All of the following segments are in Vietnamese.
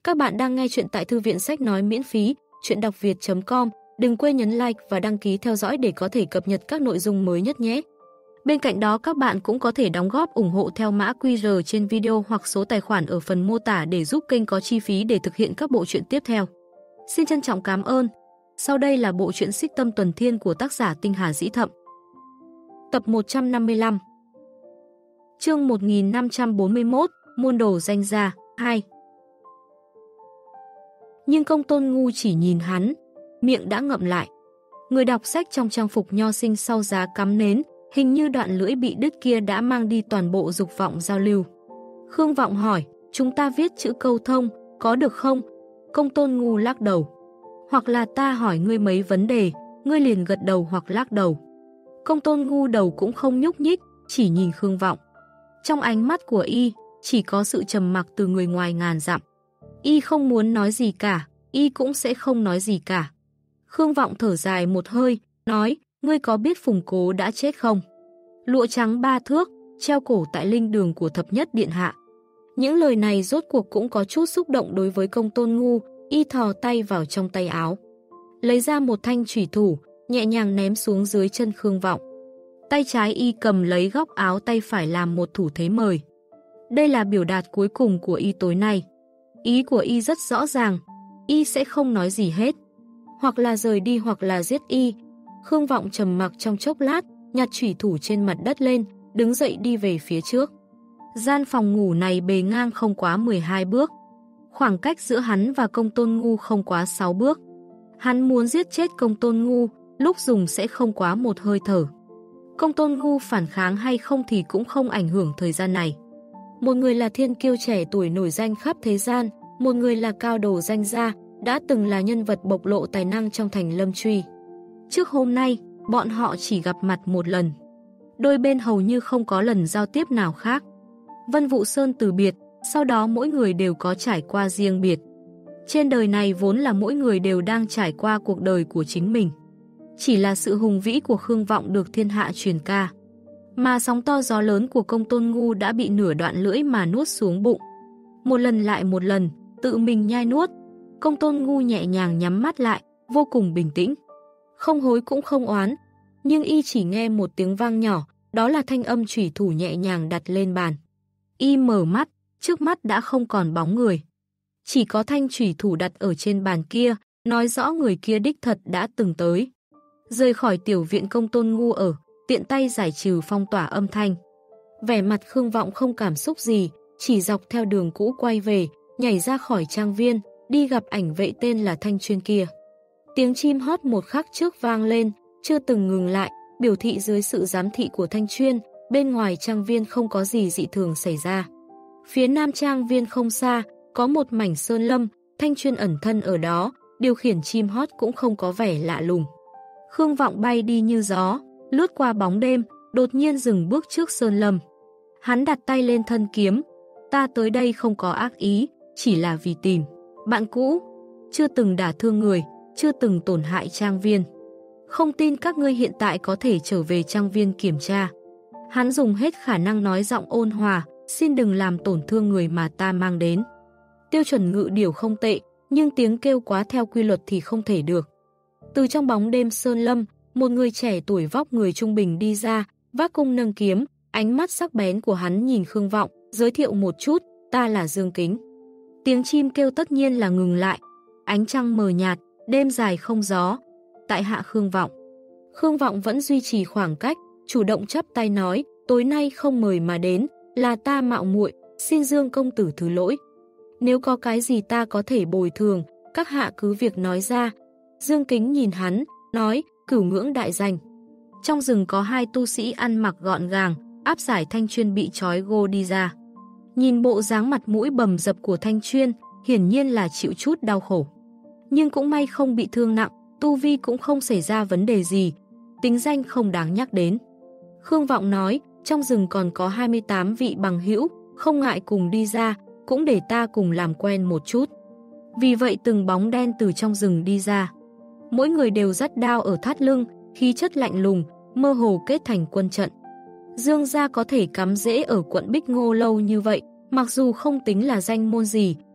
Các bạn đang nghe chuyện tại thư viện sách nói miễn phí, chuyện đọc việt.com. Đừng quên nhấn like và đăng ký theo dõi để có thể cập nhật các nội dung mới nhất nhé. Bên cạnh đó các bạn cũng có thể đóng góp ủng hộ theo mã QR trên video hoặc số tài khoản ở phần mô tả để giúp kênh có chi phí để thực hiện các bộ truyện tiếp theo. Xin trân trọng cảm ơn. Sau đây là bộ truyện Xích Tâm Tuần Thiên của tác giả Tinh Hà Dĩ Thậm. Tập 155. Chương 1541, Môn đồ danh gia 2. Nhưng Công Tôn Ngu chỉ nhìn hắn, miệng đã ngậm lại. Người đọc sách trong trang phục nho sinh sau giá cắm nến, hình như đoạn lưỡi bị đứt kia đã mang đi toàn bộ dục vọng giao lưu. Khương Vọng hỏi, chúng ta viết chữ câu thông, có được không? Công Tôn Ngu lắc đầu. Hoặc là ta hỏi ngươi mấy vấn đề, ngươi liền gật đầu hoặc lắc đầu. Công Tôn Ngu đầu cũng không nhúc nhích, chỉ nhìn Khương Vọng. Trong ánh mắt của y, chỉ có sự trầm mặc từ người ngoài ngàn dặm. Y không muốn nói gì cả, y cũng sẽ không nói gì cả. Khương Vọng thở dài một hơi, nói, ngươi có biết Phùng Cố đã chết không? Lụa trắng 3 thước, treo cổ tại linh đường của thập nhất điện hạ. Những lời này rốt cuộc cũng có chút xúc động đối với Công Tôn Ngu, y thò tay vào trong tay áo. Lấy ra một thanh chủy thủ, nhẹ nhàng ném xuống dưới chân Khương Vọng. Tay trái y cầm lấy góc áo, tay phải làm một thủ thế mời. Đây là biểu đạt cuối cùng của y tối nay. Ý của y rất rõ ràng, y sẽ không nói gì hết. Hoặc là rời đi hoặc là giết y. Khương Vọng trầm mặc trong chốc lát, nhặt chủy thủ trên mặt đất lên, đứng dậy đi về phía trước. Gian phòng ngủ này bề ngang không quá 12 bước. Khoảng cách giữa hắn và Công Tôn Ngu không quá 6 bước. Hắn muốn giết chết Công Tôn Ngu, lúc dùng sẽ không quá một hơi thở. Công Tôn Ngu phản kháng hay không thì cũng không ảnh hưởng thời gian này. Một người là thiên kiêu trẻ tuổi nổi danh khắp thế gian, một người là cao đồ danh gia, đã từng là nhân vật bộc lộ tài năng trong thành Lâm Truy. Trước hôm nay, bọn họ chỉ gặp mặt một lần. Đôi bên hầu như không có lần giao tiếp nào khác. Vân Vũ Sơn từ biệt, sau đó mỗi người đều có trải qua riêng biệt. Trên đời này vốn là mỗi người đều đang trải qua cuộc đời của chính mình. Chỉ là sự hùng vĩ của Khương Vọng được thiên hạ truyền ca. Mà sóng to gió lớn của Công Tôn Ngu đã bị nửa đoạn lưỡi mà nuốt xuống bụng. Một lần lại một lần, tự mình nhai nuốt. Công Tôn Ngu nhẹ nhàng nhắm mắt lại, vô cùng bình tĩnh. Không hối cũng không oán, nhưng y chỉ nghe một tiếng vang nhỏ, đó là thanh âm chủy thủ nhẹ nhàng đặt lên bàn. Y mở mắt, trước mắt đã không còn bóng người. Chỉ có thanh chủy thủ đặt ở trên bàn kia, nói rõ người kia đích thật đã từng tới. Rời khỏi tiểu viện Công Tôn Ngu ở, tiện tay giải trừ phong tỏa âm thanh. Vẻ mặt Khương Vọng không cảm xúc gì, chỉ dọc theo đường cũ quay về, nhảy ra khỏi trang viên, đi gặp ảnh vệ tên là Thanh Chuyên kia. Tiếng chim hót một khắc trước vang lên, chưa từng ngừng lại, biểu thị dưới sự giám thị của Thanh Chuyên, bên ngoài trang viên không có gì dị thường xảy ra. Phía nam trang viên không xa, có một mảnh sơn lâm, Thanh Chuyên ẩn thân ở đó, điều khiển chim hót cũng không có vẻ lạ lùng. Khương Vọng bay đi như gió, lướt qua bóng đêm, đột nhiên dừng bước trước sơn lâm. Hắn đặt tay lên thân kiếm, ta tới đây không có ác ý, chỉ là vì tìm bạn cũ, chưa từng đả thương người, chưa từng tổn hại trang viên. Không tin các ngươi hiện tại có thể trở về trang viên kiểm tra. Hắn dùng hết khả năng nói giọng ôn hòa, xin đừng làm tổn thương người mà ta mang đến. Tiêu chuẩn ngự điểu không tệ, nhưng tiếng kêu quá theo quy luật thì không thể được. Từ trong bóng đêm sơn lâm, một người trẻ tuổi vóc người trung bình đi ra, vác cung nâng kiếm, ánh mắt sắc bén của hắn nhìn Khương Vọng, giới thiệu một chút, ta là Dương Kính. Tiếng chim kêu tất nhiên là ngừng lại, ánh trăng mờ nhạt, đêm dài không gió. Tại hạ Khương Vọng. Khương Vọng vẫn duy trì khoảng cách, chủ động chắp tay nói, tối nay không mời mà đến, là ta mạo muội, xin Dương công tử thứ lỗi. Nếu có cái gì ta có thể bồi thường, các hạ cứ việc nói ra. Dương Kính nhìn hắn, nói, Cửu Ngưỡng đại danh. Trong rừng có hai tu sĩ ăn mặc gọn gàng, áp giải Thanh Chuyên bị trói gô đi ra. Nhìn bộ dáng mặt mũi bầm dập của Thanh Chuyên, hiển nhiên là chịu chút đau khổ. Nhưng cũng may không bị thương nặng, tu vi cũng không xảy ra vấn đề gì, tính danh không đáng nhắc đến. Khương Vọng nói, trong rừng còn có 28 vị bằng hữu, không ngại cùng đi ra, cũng để ta cùng làm quen một chút. Vì vậy từng bóng đen từ trong rừng đi ra. Mỗi người đều dắt đao ở thắt lưng, khí chất lạnh lùng, mơ hồ kết thành quân trận. Dương gia có thể cắm rễ ở quận Bích Ngô lâu như vậy, mặc dù không tính là danh môn gì,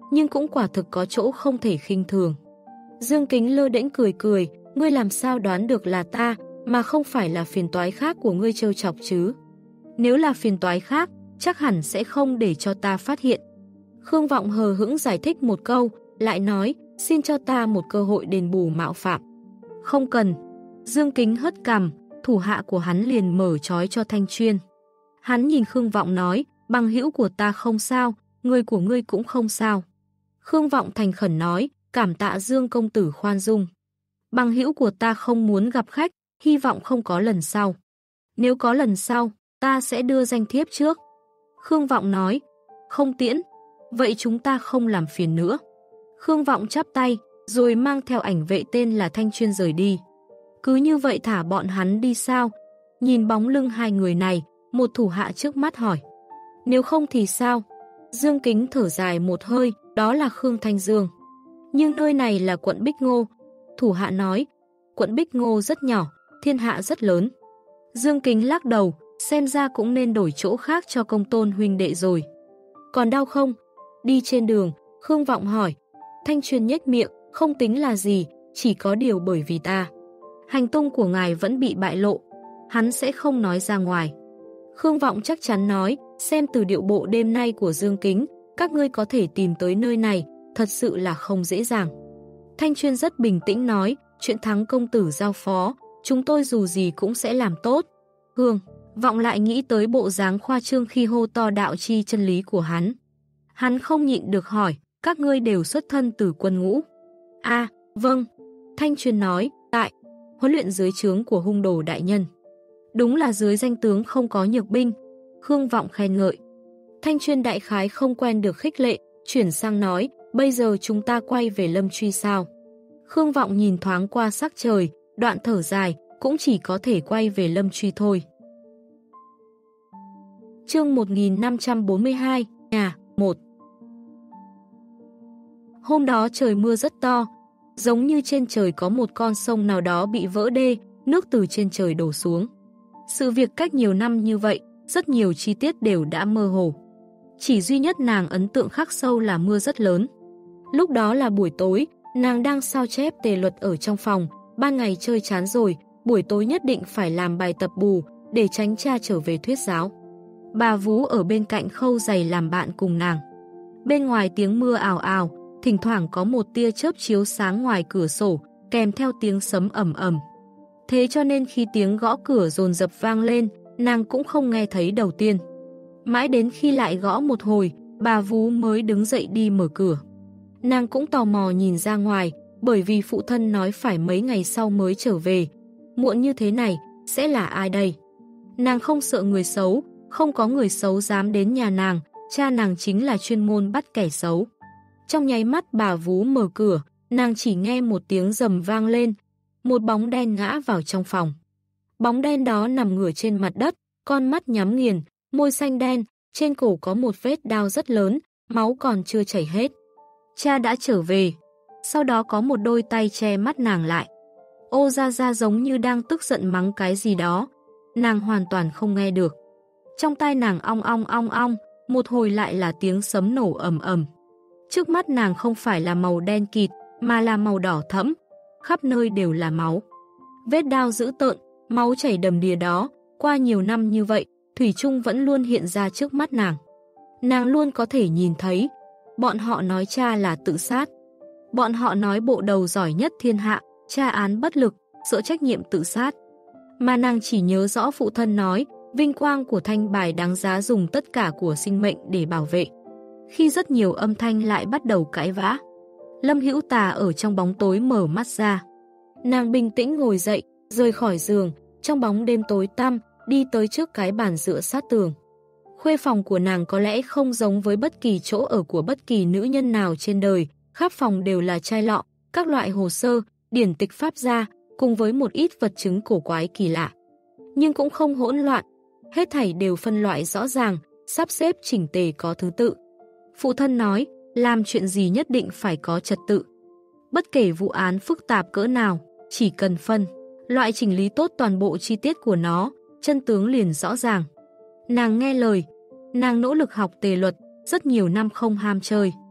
nhưng cũng quả thực có chỗ không thể khinh thường. Dương Kính lơ đễnh cười cười, ngươi làm sao đoán được là ta, mà không phải là phiền toái khác của ngươi trêu chọc chứ? Nếu là phiền toái khác, chắc hẳn sẽ không để cho ta phát hiện. Khương Vọng hờ hững giải thích một câu, lại nói, xin cho ta một cơ hội đền bù mạo phạm. Không cần. Dương Kính hất cằm, thủ hạ của hắn liền mở trói cho Thanh Chuyên. Hắn nhìn Khương Vọng nói, bằng hữu của ta không sao, người của ngươi cũng không sao. Khương Vọng thành khẩn nói, cảm tạ Dương công tử khoan dung. Bằng hữu của ta không muốn gặp khách, hy vọng không có lần sau. Nếu có lần sau, ta sẽ đưa danh thiếp trước. Khương Vọng nói, không tiễn, vậy chúng ta không làm phiền nữa. Khương Vọng chắp tay, rồi mang theo ảnh vệ tên là Thanh Chuyên rời đi. Cứ như vậy thả bọn hắn đi sao? Nhìn bóng lưng hai người này, một thủ hạ trước mắt hỏi. Nếu không thì sao? Dương Kính thở dài một hơi, đó là Khương Thanh Dương. Nhưng nơi này là quận Bích Ngô. Thủ hạ nói, quận Bích Ngô rất nhỏ, thiên hạ rất lớn. Dương Kính lắc đầu, xem ra cũng nên đổi chỗ khác cho Công Tôn huynh đệ rồi. Còn đau không? Đi trên đường, Khương Vọng hỏi. Thanh Chuyên nhếch miệng, không tính là gì, chỉ có điều bởi vì ta. Hành tung của ngài vẫn bị bại lộ, hắn sẽ không nói ra ngoài. Khương Vọng chắc chắn nói, xem từ điệu bộ đêm nay của Dương Kính, các ngươi có thể tìm tới nơi này, thật sự là không dễ dàng. Thanh Chuyên rất bình tĩnh nói, chuyện Thắng công tử giao phó, chúng tôi dù gì cũng sẽ làm tốt. Hương, Vọng lại nghĩ tới bộ dáng khoa trương khi hô to đạo chi chân lý của hắn. Hắn không nhịn được hỏi, các ngươi đều xuất thân từ quân ngũ. Vâng. Thanh Chuyên nói, tại huấn luyện dưới trướng của hung đồ đại nhân. Đúng là dưới danh tướng không có nhược binh. Khương Vọng khen ngợi. Thanh Chuyên đại khái không quen được khích lệ, chuyển sang nói, bây giờ chúng ta quay về Lâm Truy sao? Khương Vọng nhìn thoáng qua sắc trời, đoạn thở dài, cũng chỉ có thể quay về Lâm Truy thôi. Chương 1542, nhà 1. Hôm đó trời mưa rất to, giống như trên trời có một con sông nào đó bị vỡ đê, nước từ trên trời đổ xuống. Sự việc cách nhiều năm như vậy, rất nhiều chi tiết đều đã mơ hồ. Chỉ duy nhất nàng ấn tượng khắc sâu là mưa rất lớn. Lúc đó là buổi tối, nàng đang sao chép tề luật ở trong phòng, ban ngày chơi chán rồi, buổi tối nhất định phải làm bài tập bù, để tránh cha trở về thuyết giáo. Bà Vú ở bên cạnh khâu giày làm bạn cùng nàng. Bên ngoài tiếng mưa ào ào, thỉnh thoảng có một tia chớp chiếu sáng ngoài cửa sổ, kèm theo tiếng sấm ầm ầm. Thế cho nên khi tiếng gõ cửa dồn dập vang lên, nàng cũng không nghe thấy đầu tiên. Mãi đến khi lại gõ một hồi, bà Vú mới đứng dậy đi mở cửa. Nàng cũng tò mò nhìn ra ngoài, bởi vì phụ thân nói phải mấy ngày sau mới trở về. Muộn như thế này, sẽ là ai đây? Nàng không sợ người xấu, không có người xấu dám đến nhà nàng, cha nàng chính là chuyên môn bắt kẻ xấu. Trong nháy mắt bà Vú mở cửa, nàng chỉ nghe một tiếng rầm vang lên, một bóng đen ngã vào trong phòng. Bóng đen đó nằm ngửa trên mặt đất, con mắt nhắm nghiền, môi xanh đen, trên cổ có một vết đao rất lớn, máu còn chưa chảy hết. Cha đã trở về. Sau đó có một đôi tay che mắt nàng lại. Ô Gia Gia giống như đang tức giận mắng cái gì đó. Nàng hoàn toàn không nghe được. Trong tai nàng ong ong ong ong, một hồi lại là tiếng sấm nổ ầm ầm. Trước mắt nàng không phải là màu đen kịt, mà là màu đỏ thẫm, khắp nơi đều là máu. Vết đao dữ tợn, máu chảy đầm đìa đó, qua nhiều năm như vậy, thủy chung vẫn luôn hiện ra trước mắt nàng. Nàng luôn có thể nhìn thấy, bọn họ nói cha là tự sát. Bọn họ nói bộ đầu giỏi nhất thiên hạ, tra án bất lực, sợ trách nhiệm tự sát. Mà nàng chỉ nhớ rõ phụ thân nói, vinh quang của Thanh Bài đáng giá dùng tất cả của sinh mệnh để bảo vệ. Khi rất nhiều âm thanh lại bắt đầu cãi vã, Lâm Hữu Tà ở trong bóng tối mở mắt ra. Nàng bình tĩnh ngồi dậy, rời khỏi giường, trong bóng đêm tối tăm, đi tới trước cái bàn dựa sát tường. Khuê phòng của nàng có lẽ không giống với bất kỳ chỗ ở của bất kỳ nữ nhân nào trên đời, khắp phòng đều là chai lọ, các loại hồ sơ, điển tịch pháp gia, cùng với một ít vật chứng cổ quái kỳ lạ. Nhưng cũng không hỗn loạn, hết thảy đều phân loại rõ ràng, sắp xếp chỉnh tề có thứ tự. Phụ thân nói, làm chuyện gì nhất định phải có trật tự. Bất kể vụ án phức tạp cỡ nào, chỉ cần phân loại chỉnh lý tốt toàn bộ chi tiết của nó, chân tướng liền rõ ràng. Nàng nghe lời, nàng nỗ lực học tề luật, rất nhiều năm không ham chơi.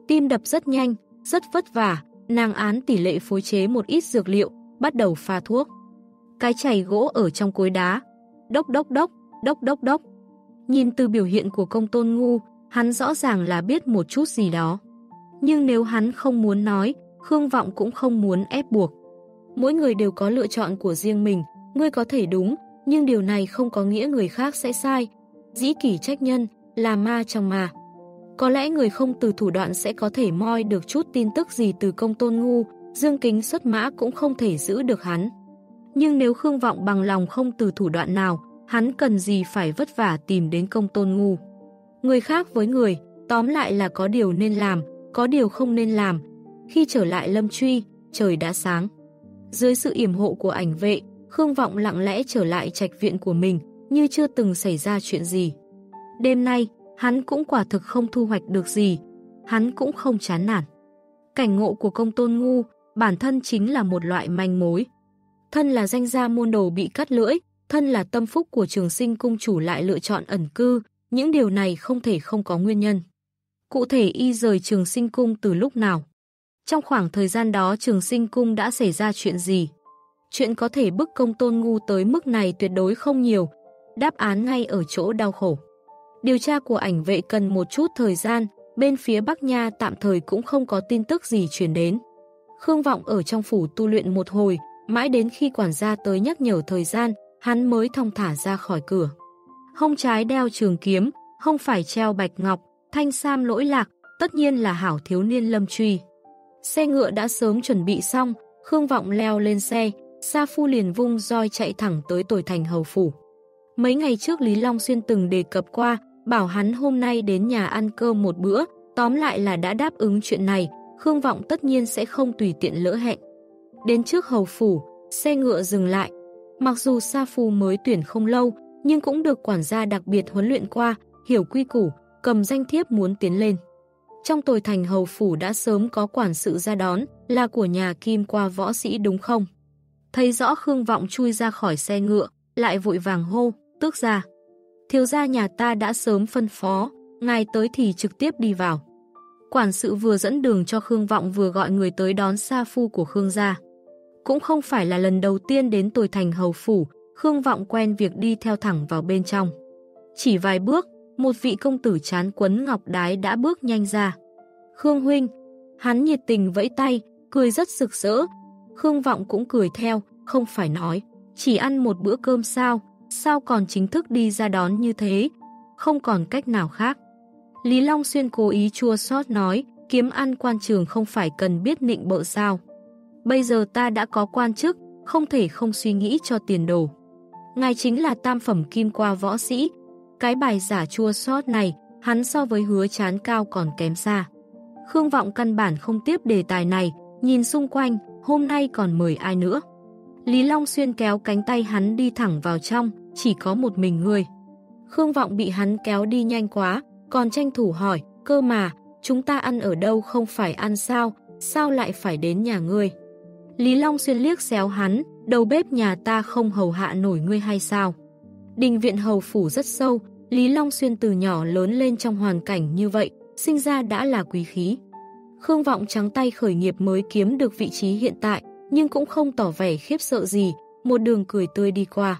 Tim đập rất nhanh, rất vất vả, nàng án tỷ lệ phối chế một ít dược liệu, bắt đầu pha thuốc. Cái chày gỗ ở trong cối đá, đốc đốc đốc, đốc đốc đốc. Nhìn từ biểu hiện của Công Tôn Ngu, hắn rõ ràng là biết một chút gì đó. Nhưng nếu hắn không muốn nói, Khương Vọng cũng không muốn ép buộc. Mỗi người đều có lựa chọn của riêng mình, ngươi có thể đúng, nhưng điều này không có nghĩa người khác sẽ sai. Dĩ kỷ trách nhân, là ma trong ma. Có lẽ người không từ thủ đoạn sẽ có thể moi được chút tin tức gì từ Công Tôn Ngu, Dương Kính xuất mã cũng không thể giữ được hắn. Nhưng nếu Khương Vọng bằng lòng không từ thủ đoạn nào, hắn cần gì phải vất vả tìm đến Công Tôn Ngu. Người khác với người, tóm lại là có điều nên làm, có điều không nên làm. Khi trở lại Lâm Truy, trời đã sáng. Dưới sự yểm hộ của ảnh vệ, Khương Vọng lặng lẽ trở lại trạch viện của mình, như chưa từng xảy ra chuyện gì. Đêm nay, hắn cũng quả thực không thu hoạch được gì, hắn cũng không chán nản. Cảnh ngộ của Công Tôn Ngu, bản thân chính là một loại manh mối. Thân là danh gia môn đồ bị cắt lưỡi, thân là tâm phúc của Trường Sinh cung chủ lại lựa chọn ẩn cư, những điều này không thể không có nguyên nhân. Cụ thể y rời Trường Sinh cung từ lúc nào? Trong khoảng thời gian đó Trường Sinh cung đã xảy ra chuyện gì? Chuyện có thể bức Công Tôn Ngu tới mức này tuyệt đối không nhiều, đáp án ngay ở chỗ đau khổ. Điều tra của ảnh vệ cần một chút thời gian, bên phía Bắc Nha tạm thời cũng không có tin tức gì truyền đến. Khương Vọng ở trong phủ tu luyện một hồi, mãi đến khi quản gia tới nhắc nhở thời gian, hắn mới thong thả ra khỏi cửa. Hông trái đeo trường kiếm, hông phải treo bạch ngọc, thanh sam lỗi lạc, tất nhiên là hảo thiếu niên Lâm Truy. Xe ngựa đã sớm chuẩn bị xong, Khương Vọng leo lên xe, Sa Phu liền vung roi chạy thẳng tới Tồi Thành hầu phủ. Mấy ngày trước Lý Long Xuyên từng đề cập qua, bảo hắn hôm nay đến nhà ăn cơm một bữa, tóm lại là đã đáp ứng chuyện này, Khương Vọng tất nhiên sẽ không tùy tiện lỡ hẹn. Đến trước hầu phủ, xe ngựa dừng lại. Mặc dù Sa Phu mới tuyển không lâu, nhưng cũng được quản gia đặc biệt huấn luyện qua, hiểu quy củ, cầm danh thiếp muốn tiến lên. Trong Tồi Thành hầu phủ đã sớm có quản sự ra đón, là của nhà Kim Qua võ sĩ đúng không? Thấy rõ Khương Vọng chui ra khỏi xe ngựa, lại vội vàng hô, tước gia. Thiếu gia nhà ta đã sớm phân phó, ngài tới thì trực tiếp đi vào. Quản sự vừa dẫn đường cho Khương Vọng vừa gọi người tới đón Sa Phu của Khương gia. Cũng không phải là lần đầu tiên đến Tồi Thành hầu phủ, Khương Vọng quen việc đi theo thẳng vào bên trong. Chỉ vài bước, một vị công tử trán quấn ngọc đái đã bước nhanh ra. Khương huynh, hắn nhiệt tình vẫy tay, cười rất rực rỡ. Khương Vọng cũng cười theo, không phải nói, chỉ ăn một bữa cơm sao còn chính thức đi ra đón như thế, không còn cách nào khác. Lý Long Xuyên cố ý chua xót nói, kiếm ăn quan trường không phải cần biết nịnh bợ sao. Bây giờ ta đã có quan chức, không thể không suy nghĩ cho tiền đồ. Ngài chính là tam phẩm Kim Qua võ sĩ, cái bài giả chua xót này, hắn so với Hứa Chán Cao còn kém xa. Khương Vọng căn bản không tiếp đề tài này, nhìn xung quanh, hôm nay còn mời ai nữa. Lý Long Xuyên kéo cánh tay hắn đi thẳng vào trong, chỉ có một mình ngươi. Khương Vọng bị hắn kéo đi nhanh quá, còn tranh thủ hỏi, cơ mà, chúng ta ăn ở đâu không phải ăn sao lại phải đến nhà ngươi? Lý Long Xuyên liếc xéo hắn, đầu bếp nhà ta không hầu hạ nổi ngươi hay sao? Đình viện hầu phủ rất sâu, Lý Long Xuyên từ nhỏ lớn lên trong hoàn cảnh như vậy, sinh ra đã là quý khí. Khương Vọng trắng tay khởi nghiệp mới kiếm được vị trí hiện tại, nhưng cũng không tỏ vẻ khiếp sợ gì, một đường cười tươi đi qua.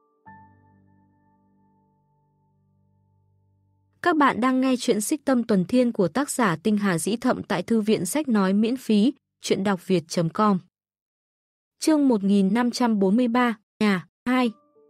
Các bạn đang nghe chuyện Xích Tâm Tuần Thiên của tác giả Tinh Hà Dĩ Thậm tại thư viện sách nói miễn phí, chuyện đọc việt.com. Chương 1543, nhà 2.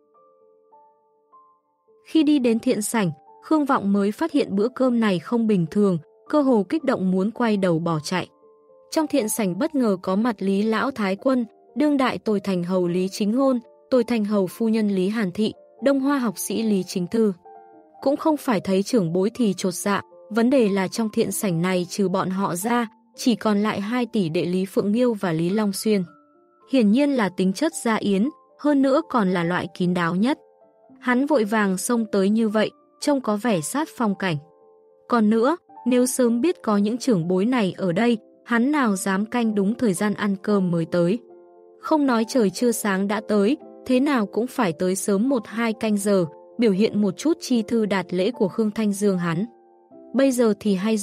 Khi đi đến thiện sảnh, Khương Vọng mới phát hiện bữa cơm này không bình thường, cơ hồ kích động muốn quay đầu bỏ chạy. Trong thiện sảnh bất ngờ có mặt Lý Lão Thái Quân, đương đại Tồi Thành hầu Lý Chính Ngôn, Tồi Thành hầu phu nhân Lý Hàn Thị, Đông Hoa học sĩ Lý Chính Thư. Cũng không phải thấy trưởng bối thì chột dạ, vấn đề là trong thiện sảnh này trừ bọn họ ra, chỉ còn lại 2 tỷ đệ Lý Phượng Nghiêu và Lý Long Xuyên. Hiển nhiên là tính chất gia yến, hơn nữa còn là loại kín đáo nhất. Hắn vội vàng xông tới như vậy, trông có vẻ sát phong cảnh. Còn nữa, nếu sớm biết có những trưởng bối này ở đây, hắn nào dám canh đúng thời gian ăn cơm mới tới. Không nói trời chưa sáng đã tới, thế nào cũng phải tới sớm 1-2 canh giờ, biểu hiện một chút chi thư đạt lễ của Khương Thanh Dương hắn. Bây giờ thì hay rồi,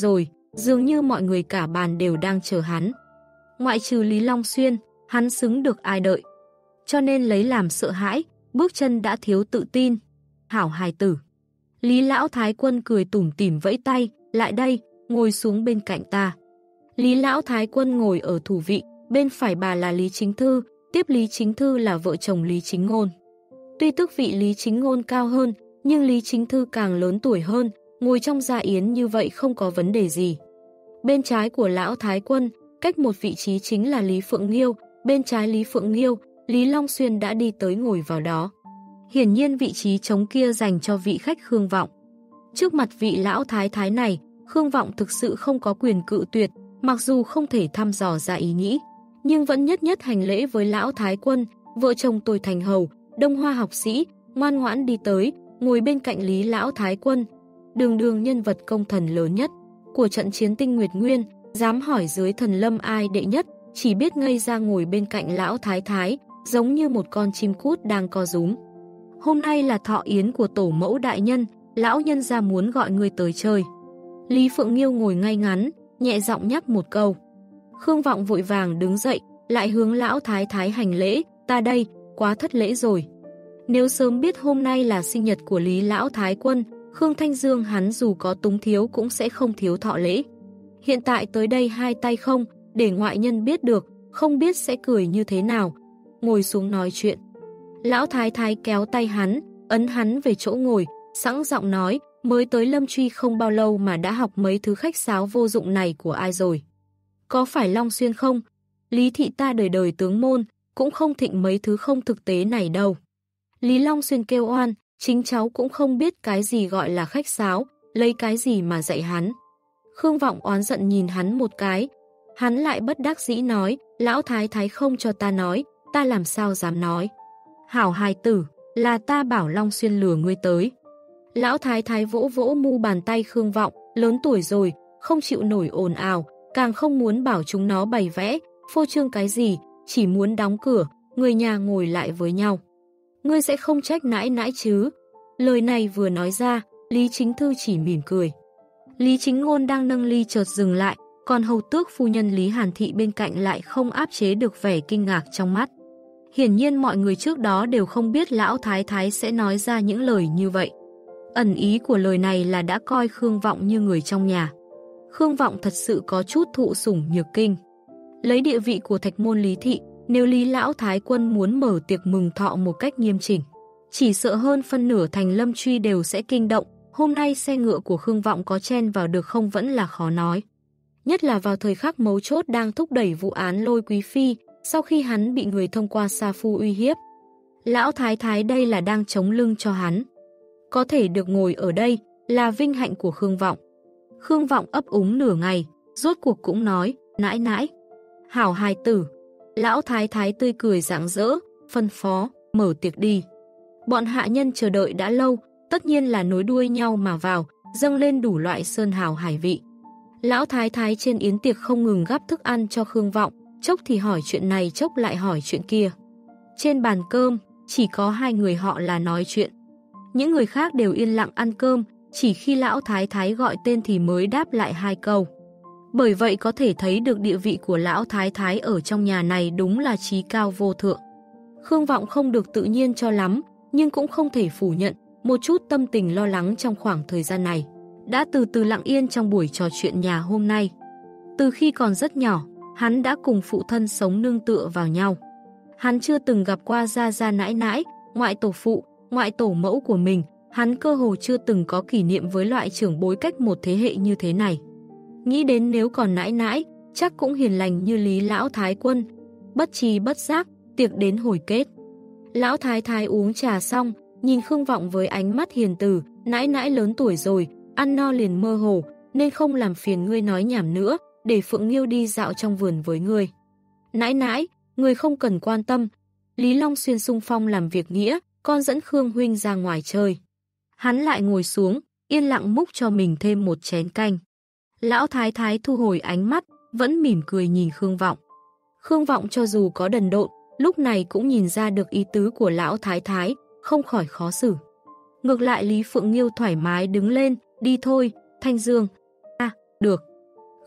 Dường như mọi người cả bàn đều đang chờ hắn. Ngoại trừ Lý Long Xuyên, hắn xứng được ai đợi. Cho nên lấy làm sợ hãi, bước chân đã thiếu tự tin. Hảo hài tử. Lý Lão Thái Quân cười tủm tỉm vẫy tay, lại đây, ngồi xuống bên cạnh ta. Lý Lão Thái Quân ngồi ở thủ vị, bên phải bà là Lý Chính Thư, tiếp Lý Chính Thư là vợ chồng Lý Chính Ngôn. Tuy tước vị Lý Chính Ngôn cao hơn, nhưng Lý Chính Thư càng lớn tuổi hơn, ngồi trong gia yến như vậy không có vấn đề gì. Bên trái của Lão Thái Quân, cách một vị trí chính là Lý Phượng Nghiêu, bên trái Lý Phượng Nghiêu, Lý Long Xuyên đã đi tới ngồi vào đó. Hiển nhiên vị trí trống kia dành cho vị khách Khương Vọng. Trước mặt vị Lão Thái Thái này, Khương Vọng thực sự không có quyền cự tuyệt, mặc dù không thể thăm dò ra ý nghĩ, nhưng vẫn nhất nhất hành lễ với Lão Thái Quân, vợ chồng tôi thành hầu, Đông Hoa học sĩ, ngoan ngoãn đi tới, ngồi bên cạnh Lý Lão Thái Quân, đường đường nhân vật công thần lớn nhất của trận chiến Tinh Nguyệt Nguyên, dám hỏi dưới thần lâm ai đệ nhất, chỉ biết ngây ra ngồi bên cạnh Lão Thái Thái, giống như một con chim cút đang co rúm. Hôm nay là thọ yến của tổ mẫu đại nhân, lão nhân gia muốn gọi người tới chơi. Lý Phượng Nghiêu ngồi ngay ngắn, nhẹ giọng nhắc một câu. Khương Vọng vội vàng đứng dậy, lại hướng Lão Thái Thái hành lễ, ta đây, quá thất lễ rồi. Nếu sớm biết hôm nay là sinh nhật của Lý Lão Thái Quân, Khương Thanh Dương hắn dù có túng thiếu cũng sẽ không thiếu thọ lễ. Hiện tại tới đây hai tay không, để ngoại nhân biết được, không biết sẽ cười như thế nào. Ngồi xuống nói chuyện. Lão Thái Thái kéo tay hắn, ấn hắn về chỗ ngồi, sẵn giọng nói, mới tới Lâm Truy không bao lâu mà đã học mấy thứ khách sáo vô dụng này của ai rồi. Có phải Long Xuyên không? Lý thị ta đời đời tướng môn, cũng không thịnh mấy thứ không thực tế này đâu. Lý Long Xuyên kêu oan, chính cháu cũng không biết cái gì gọi là khách sáo, lấy cái gì mà dạy hắn. Khương Vọng oán giận nhìn hắn một cái. Hắn lại bất đắc dĩ nói, Lão Thái Thái không cho ta nói, ta làm sao dám nói. Hảo hài tử, là ta bảo Long Xuyên lừa ngươi tới. Lão Thái Thái vỗ vỗ mu bàn tay Khương Vọng, lớn tuổi rồi, không chịu nổi ồn ào, càng không muốn bảo chúng nó bày vẽ, phô trương cái gì, chỉ muốn đóng cửa, người nhà ngồi lại với nhau. Ngươi sẽ không trách nãi nãi chứ? Lời này vừa nói ra, Lý Chính Thư chỉ mỉm cười. Lý Chính Ngôn đang nâng ly chợt dừng lại, còn hầu tước phu nhân Lý Hàn Thị bên cạnh lại không áp chế được vẻ kinh ngạc trong mắt. Hiển nhiên mọi người trước đó đều không biết Lão Thái Thái sẽ nói ra những lời như vậy. Ẩn ý của lời này là đã coi Khương Vọng như người trong nhà. Khương Vọng thật sự có chút thụ sủng nhược kinh. Lấy địa vị của Thạch Môn Lý Thị, nếu Lý Lão Thái Quân muốn mở tiệc mừng thọ một cách nghiêm chỉnh, chỉ sợ hơn phân nửa thành Lâm Truy đều sẽ kinh động. Hôm nay xe ngựa của Khương Vọng có chen vào được không vẫn là khó nói. Nhất là vào thời khắc mấu chốt đang thúc đẩy vụ án Lôi Quý Phi, sau khi hắn bị người thông qua sa phu uy hiếp. Lão Thái Thái đây là đang chống lưng cho hắn. Có thể được ngồi ở đây là vinh hạnh của Khương Vọng. Khương Vọng ấp úng nửa ngày, rốt cuộc cũng nói, nãi nãi. Hảo hài tử. Lão Thái Thái tươi cười rạng rỡ, phân phó, mở tiệc đi. Bọn hạ nhân chờ đợi đã lâu, tất nhiên là nối đuôi nhau mà vào, dâng lên đủ loại sơn hào hải vị. Lão Thái Thái trên yến tiệc không ngừng gắp thức ăn cho Khương Vọng, chốc thì hỏi chuyện này chốc lại hỏi chuyện kia. Trên bàn cơm, chỉ có hai người họ là nói chuyện. Những người khác đều yên lặng ăn cơm, chỉ khi Lão Thái Thái gọi tên thì mới đáp lại hai câu. Bởi vậy có thể thấy được địa vị của Lão Thái Thái ở trong nhà này đúng là chí cao vô thượng. Khương Vọng không được tự nhiên cho lắm, nhưng cũng không thể phủ nhận, một chút tâm tình lo lắng trong khoảng thời gian này đã từ từ lặng yên trong buổi trò chuyện nhà hôm nay. Từ khi còn rất nhỏ, hắn đã cùng phụ thân sống nương tựa vào nhau. Hắn chưa từng gặp qua gia gia nãi nãi, ngoại tổ phụ, ngoại tổ mẫu của mình, hắn cơ hồ chưa từng có kỷ niệm với loại trưởng bối cách một thế hệ như thế này. Nghĩ đến nếu còn nãi nãi, chắc cũng hiền lành như Lý Lão Thái Quân. Bất tri bất giác, tiệc đến hồi kết. Lão Thái Thái uống trà xong, nhìn Khương Vọng với ánh mắt hiền từ, nãi nãi lớn tuổi rồi, ăn no liền mơ hồ, nên không làm phiền ngươi nói nhảm nữa, để Phượng Nghiêu đi dạo trong vườn với ngươi. Nãi nãi, ngươi không cần quan tâm. Lý Long Xuyên xung phong làm việc nghĩa, con dẫn Khương huynh ra ngoài chơi. Hắn lại ngồi xuống, yên lặng múc cho mình thêm một chén canh. Lão Thái Thái thu hồi ánh mắt, vẫn mỉm cười nhìn Khương Vọng. Khương Vọng cho dù có đần độn, lúc này cũng nhìn ra được ý tứ của Lão Thái Thái, không khỏi khó xử. Ngược lại Lý Phượng Nghiêu thoải mái đứng lên, đi thôi, Thanh Dương. À, được.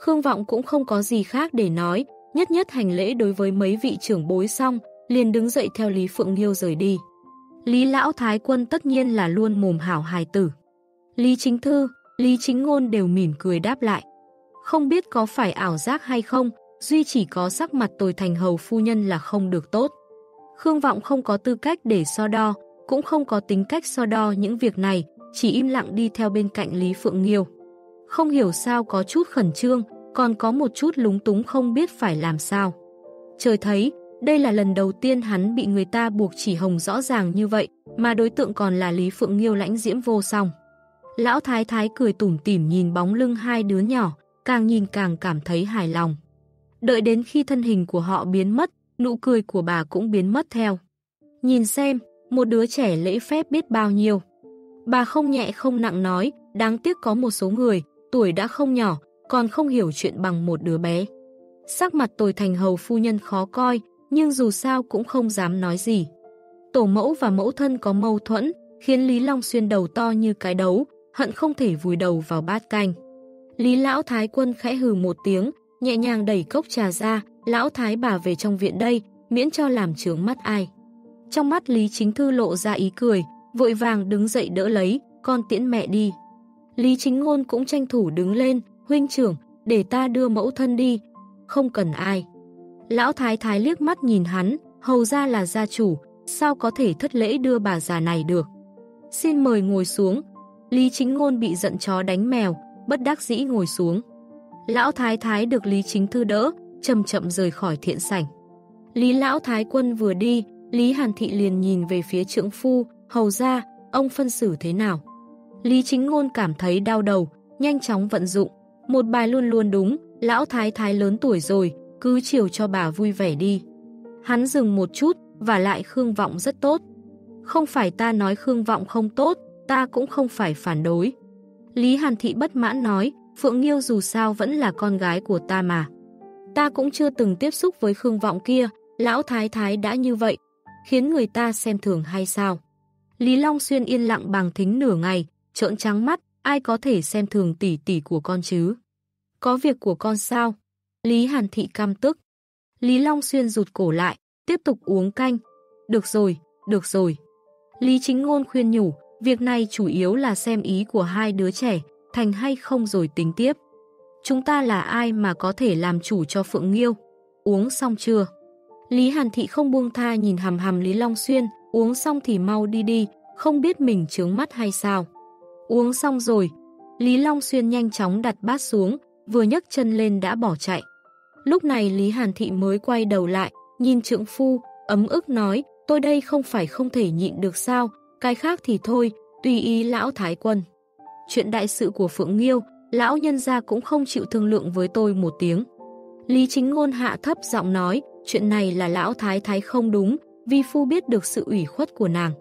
Khương Vọng cũng không có gì khác để nói, nhất nhất hành lễ đối với mấy vị trưởng bối xong, liền đứng dậy theo Lý Phượng Nghiêu rời đi. Lý Lão Thái Quân tất nhiên là luôn mồm hảo hài tử. Lý Chính Thư, Lý Chính Ngôn đều mỉm cười đáp lại. Không biết có phải ảo giác hay không, duy chỉ có sắc mặt Tồi Thành hầu phu nhân là không được tốt. Khương Vọng không có tư cách để so đo, cũng không có tính cách so đo những việc này, chỉ im lặng đi theo bên cạnh Lý Phượng Nghiêu. Không hiểu sao có chút khẩn trương, còn có một chút lúng túng không biết phải làm sao. Trời thấy, đây là lần đầu tiên hắn bị người ta buộc chỉ hồng rõ ràng như vậy, mà đối tượng còn là Lý Phượng Nghiêu lãnh diễm vô song. Lão Thái Thái cười tủm tỉm nhìn bóng lưng hai đứa nhỏ, càng nhìn càng cảm thấy hài lòng. Đợi đến khi thân hình của họ biến mất, nụ cười của bà cũng biến mất theo. Nhìn xem, một đứa trẻ lễ phép biết bao nhiêu. Bà không nhẹ không nặng nói, đáng tiếc có một số người, tuổi đã không nhỏ, còn không hiểu chuyện bằng một đứa bé. Sắc mặt Tồi Thành hầu phu nhân khó coi, nhưng dù sao cũng không dám nói gì. Tổ mẫu và mẫu thân có mâu thuẫn, khiến Lý Long Xuyên đầu to như cái đấu, hận không thể vùi đầu vào bát canh. Lý Lão Thái Quân khẽ hừ một tiếng, nhẹ nhàng đẩy cốc trà ra, Lão Thái bà về trong viện đây, miễn cho làm chướng mắt ai. Trong mắt Lý Chính Thư lộ ra ý cười, vội vàng đứng dậy đỡ lấy, con tiễn mẹ đi. Lý Chính Ngôn cũng tranh thủ đứng lên, huynh trưởng, để ta đưa mẫu thân đi, không cần ai. Lão Thái Thái liếc mắt nhìn hắn, hầu ra là gia chủ, sao có thể thất lễ đưa bà già này được. Xin mời ngồi xuống. Lý Chính Ngôn bị giận chó đánh mèo, bất đắc dĩ ngồi xuống. Lão Thái Thái được Lý Chính Thư đỡ, chậm chậm rời khỏi thiện sảnh. Lý Lão Thái Quân vừa đi, Lý Hàn Thị liền nhìn về phía trượng phu, hầu ra, ông phân xử thế nào. Lý Chính Ngôn cảm thấy đau đầu, nhanh chóng vận dụng. Một bài luôn luôn đúng, Lão Thái Thái lớn tuổi rồi, cứ chiều cho bà vui vẻ đi. Hắn dừng một chút, và lại Khương Vọng rất tốt. Không phải ta nói Khương Vọng không tốt, ta cũng không phải phản đối. Lý Hàn Thị bất mãn nói, Phượng Nghiêu dù sao vẫn là con gái của ta mà. Ta cũng chưa từng tiếp xúc với Khương Vọng kia, Lão Thái Thái đã như vậy, khiến người ta xem thường hay sao? Lý Long Xuyên yên lặng bằng thính nửa ngày, trợn trắng mắt, ai có thể xem thường tỷ tỷ của con chứ? Có việc của con sao? Lý Hàn Thị căm tức. Lý Long Xuyên rụt cổ lại, tiếp tục uống canh. Được rồi, được rồi. Lý Chính Ngôn khuyên nhủ, việc này chủ yếu là xem ý của hai đứa trẻ, thành hay không rồi tính tiếp. Chúng ta là ai mà có thể làm chủ cho Phượng Nghiêu? Uống xong chưa? Lý Hàn Thị không buông tha nhìn hằm hằm Lý Long Xuyên, uống xong thì mau đi đi, không biết mình chướng mắt hay sao. Uống xong rồi. Lý Long Xuyên nhanh chóng đặt bát xuống, vừa nhấc chân lên đã bỏ chạy. Lúc này Lý Hàn Thị mới quay đầu lại, nhìn trượng phu, ấm ức nói, tôi đây không phải không thể nhịn được sao, cái khác thì thôi, tùy ý Lão Thái Quân. Chuyện đại sự của Phượng Nghiêu, lão nhân gia cũng không chịu thương lượng với tôi một tiếng. Lý Chính Ngôn hạ thấp giọng nói, chuyện này là Lão Thái Thái không đúng, vi phu biết được sự ủy khuất của nàng.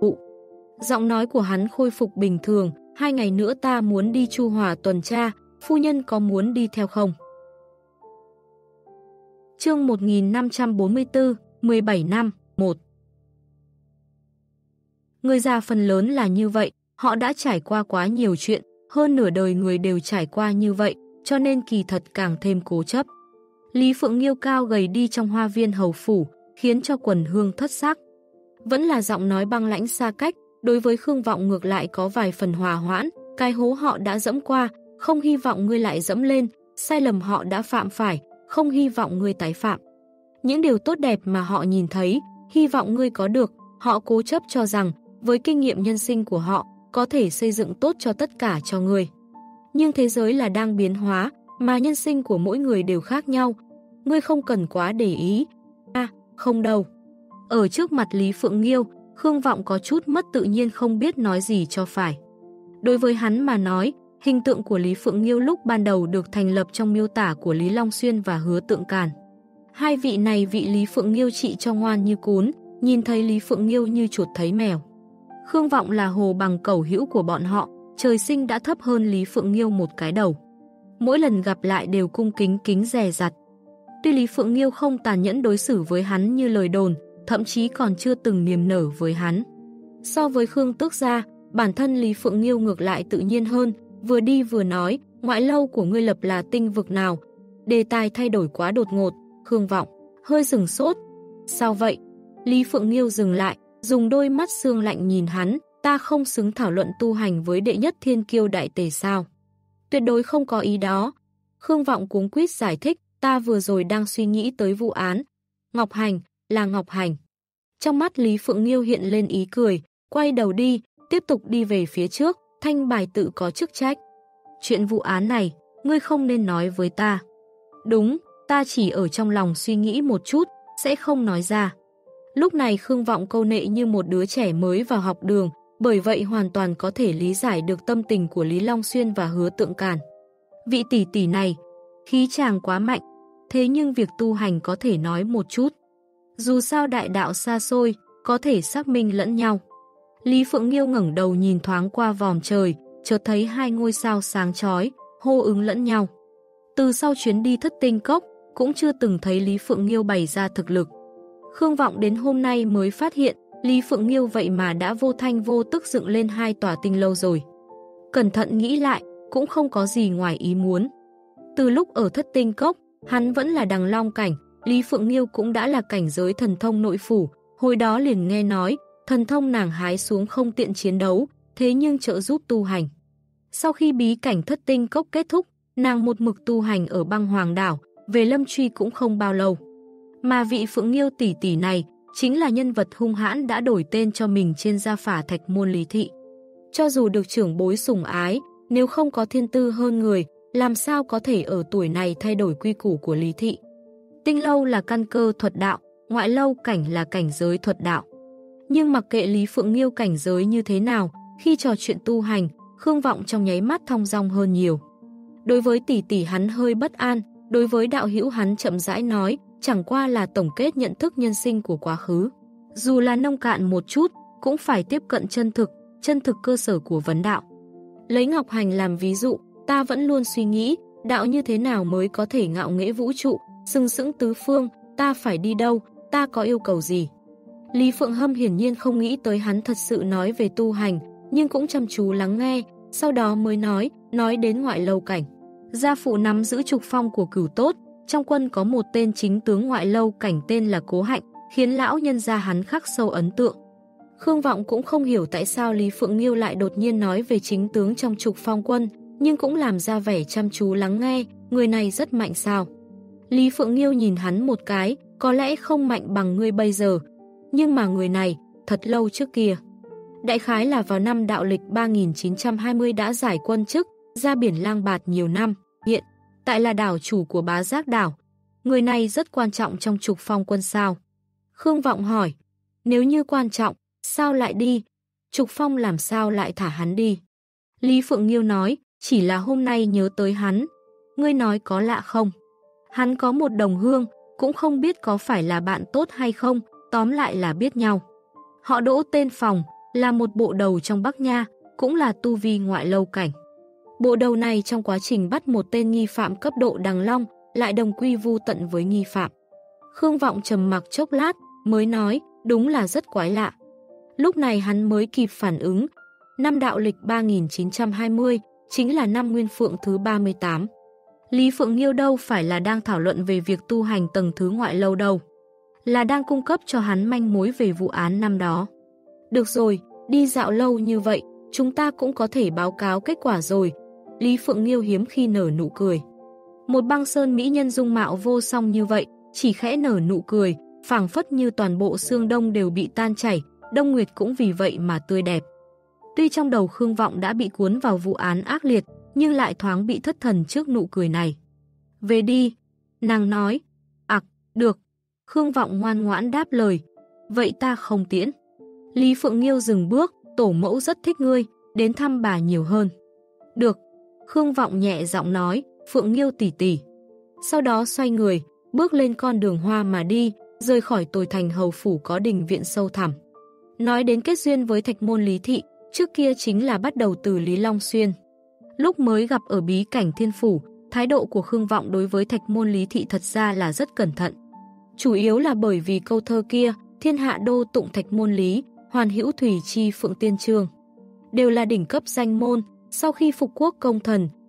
Giọng nói của hắn khôi phục bình thường, 2 ngày nữa ta muốn đi Chu Hòa tuần tra, phu nhân có muốn đi theo không? Chương 1544, 17 năm, 1. Người già phần lớn là như vậy, họ đã trải qua quá nhiều chuyện, hơn nửa đời người đều trải qua như vậy, cho nên kỳ thật càng thêm cố chấp. Lý Phượng Nghiêu cao gầy đi trong hoa viên hầu phủ, khiến cho quần hương thất sắc. Vẫn là giọng nói băng lãnh xa cách, đối với Khương Vọng ngược lại có vài phần hòa hoãn, cái hố họ đã dẫm qua, không hy vọng ngươi lại dẫm lên, sai lầm họ đã phạm phải, không hy vọng ngươi tái phạm. Những điều tốt đẹp mà họ nhìn thấy, hy vọng ngươi có được, họ cố chấp cho rằng, với kinh nghiệm nhân sinh của họ, có thể xây dựng tốt cho tất cả cho ngươi. Nhưng thế giới là đang biến hóa, mà nhân sinh của mỗi người đều khác nhau, ngươi không cần quá để ý. Không đâu. Ở trước mặt Lý Phượng Nghiêu, Khương Vọng có chút mất tự nhiên không biết nói gì cho phải. Đối với hắn mà nói, hình tượng của Lý Phượng Nghiêu lúc ban đầu được thành lập trong miêu tả của Lý Long Xuyên và Hứa Tượng Càn. Hai vị này vị Lý Phượng Nghiêu trị cho ngoan như cún, nhìn thấy Lý Phượng Nghiêu như chuột thấy mèo. Khương Vọng là hồ bằng cẩu hữu của bọn họ, trời sinh đã thấp hơn Lý Phượng Nghiêu một cái đầu. Mỗi lần gặp lại đều cung kính kính dè dặt. Tuy Lý Phượng Nghiêu không tàn nhẫn đối xử với hắn như lời đồn, thậm chí còn chưa từng niềm nở với hắn. So với Khương Tước gia, bản thân Lý Phượng Nghiêu ngược lại tự nhiên hơn, vừa đi vừa nói, Ngoại lâu của ngươi lập là tinh vực nào? Đề tài thay đổi quá đột ngột, Khương Vọng hơi sửng sốt. Sao vậy? Lý Phượng Nghiêu dừng lại, dùng đôi mắt sương lạnh nhìn hắn, ta không xứng thảo luận tu hành với đệ nhất thiên kiêu đại tề sao? Tuyệt đối không có ý đó. Khương Vọng cuống quýt giải thích, ta vừa rồi đang suy nghĩ tới vụ án. Ngọc Hành, là Ngọc Hành. Trong mắt Lý Phượng Nghiêu hiện lên ý cười, quay đầu đi, tiếp tục đi về phía trước, thanh bài tự có chức trách. Chuyện vụ án này, ngươi không nên nói với ta. Đúng, ta chỉ ở trong lòng suy nghĩ một chút, sẽ không nói ra. Lúc này Khương Vọng câu nệ như một đứa trẻ mới vào học đường, bởi vậy hoàn toàn có thể lý giải được tâm tình của Lý Long Xuyên và Hứa Tượng Càn. Vị tỷ tỷ này, khí chàng quá mạnh, thế nhưng việc tu hành có thể nói một chút. Dù sao đại đạo xa xôi, có thể xác minh lẫn nhau. Lý Phượng Nghiêu ngẩng đầu nhìn thoáng qua vòm trời, chợt thấy hai ngôi sao sáng chói, hô ứng lẫn nhau. Từ sau chuyến đi Thất Tinh Cốc, cũng chưa từng thấy Lý Phượng Nghiêu bày ra thực lực. Khương Vọng đến hôm nay mới phát hiện, Lý Phượng Nghiêu vậy mà đã vô thanh vô tức dựng lên 2 tòa tinh lâu rồi. Cẩn thận nghĩ lại, cũng không có gì ngoài ý muốn. Từ lúc ở Thất Tinh Cốc, hắn vẫn là đằng long cảnh, Lý Phượng Nghiêu cũng đã là cảnh giới thần thông nội phủ, hồi đó liền nghe nói, thần thông nàng hái xuống không tiện chiến đấu, thế nhưng trợ giúp tu hành. Sau khi bí cảnh Thất Tinh Cốc kết thúc, nàng một mực tu hành ở Băng Hoàng đảo, về Lâm Truy cũng không bao lâu. Mà vị Phượng Nghiêu tỷ tỷ này chính là nhân vật hung hãn đã đổi tên cho mình trên gia phả Thạch Môn Lý Thị. Cho dù được trưởng bối sủng ái, nếu không có thiên tư hơn người, làm sao có thể ở tuổi này thay đổi quy củ của Lý Thị. Tinh lâu là căn cơ thuật đạo, ngoại lâu cảnh là cảnh giới thuật đạo. Nhưng mặc kệ Lý Phượng Nghiêu cảnh giới như thế nào, khi trò chuyện tu hành, Khương Vọng trong nháy mắt thong dong hơn nhiều. Đối với tỷ tỷ hắn hơi bất an, đối với đạo hữu hắn chậm rãi nói, chẳng qua là tổng kết nhận thức nhân sinh của quá khứ. Dù là nông cạn một chút, cũng phải tiếp cận chân thực cơ sở của vấn đạo. Lấy Ngọc Hành làm ví dụ, ta vẫn luôn suy nghĩ, đạo như thế nào mới có thể ngạo nghễ vũ trụ, sừng sững tứ phương, ta phải đi đâu, ta có yêu cầu gì. Lý Phượng Hâm hiển nhiên không nghĩ tới hắn thật sự nói về tu hành, nhưng cũng chăm chú lắng nghe, sau đó mới nói đến ngoại lâu cảnh. Gia phụ nắm giữ trục phong của Cửu Tốt, trong quân có một tên chính tướng ngoại lâu cảnh tên là Cố Hạnh, khiến lão nhân gia hắn khắc sâu ấn tượng. Khương Vọng cũng không hiểu tại sao Lý Phượng Nghiêu lại đột nhiên nói về chính tướng trong trục phong quân, nhưng cũng làm ra vẻ chăm chú lắng nghe, người này rất mạnh sao. Lý Phượng Nghiêu nhìn hắn một cái, có lẽ không mạnh bằng ngươi bây giờ, nhưng mà người này, thật lâu trước kia. Đại khái là vào năm đạo lịch 3920 đã giải quân chức, ra biển lang bạt nhiều năm, hiện tại là đảo chủ của Bá Giác đảo. Người này rất quan trọng trong trục phong quân sao? Khương Vọng hỏi, nếu như quan trọng, sao lại đi? Trục phong làm sao lại thả hắn đi? Lý Phượng Nghiêu nói, chỉ là hôm nay nhớ tới hắn. Ngươi nói có lạ không? Hắn có một đồng hương, cũng không biết có phải là bạn tốt hay không, tóm lại là biết nhau. Họ Đỗ tên Phòng, là một bộ đầu trong Bắc Nha, cũng là tu vi ngoại lâu cảnh. Bộ đầu này trong quá trình bắt một tên nghi phạm cấp độ đằng long, lại đồng quy vu tận với nghi phạm. Khương Vọng trầm mặc chốc lát, mới nói, đúng là rất quái lạ. Lúc này hắn mới kịp phản ứng. Năm đạo lịch 3920, chính là năm Nguyên Phượng thứ 38. Lý Phượng Nghiêu đâu phải là đang thảo luận về việc tu hành tầng thứ ngoại lâu đâu, là đang cung cấp cho hắn manh mối về vụ án năm đó. Được rồi, đi dạo lâu như vậy, chúng ta cũng có thể báo cáo kết quả rồi. Lý Phượng Nghiêu hiếm khi nở nụ cười. Một băng sơn mỹ nhân dung mạo vô song như vậy, chỉ khẽ nở nụ cười, phảng phất như toàn bộ xương đông đều bị tan chảy, Đông Nguyệt cũng vì vậy mà tươi đẹp. Tuy trong đầu Khương Vọng đã bị cuốn vào vụ án ác liệt, nhưng lại thoáng bị thất thần trước nụ cười này. Về đi, nàng nói. Được. Khương Vọng ngoan ngoãn đáp lời. Vậy ta không tiễn. Lý Phượng Nghiêu dừng bước, tổ mẫu rất thích ngươi, đến thăm bà nhiều hơn. Được. Khương Vọng nhẹ giọng nói, Phượng Nghiêu tỷ tỷ. Sau đó xoay người, bước lên con đường hoa mà đi, rời khỏi Tồi Thành hầu phủ có đình viện sâu thẳm. Nói đến kết duyên với Thạch Môn Lý Thị, trước kia chính là bắt đầu từ Lý Long Xuyên. Lúc mới gặp ở bí cảnh Thiên Phủ, thái độ của Khương Vọng đối với Thạch Môn Lý Thị thật ra là rất cẩn thận. Chủ yếu là bởi vì câu thơ kia, thiên hạ đô tụng Thạch Môn Lý, hoàn hữu thủy chi Phượng Tiên Trương. Đều là đỉnh cấp danh môn, sau khi phục quốc công thần,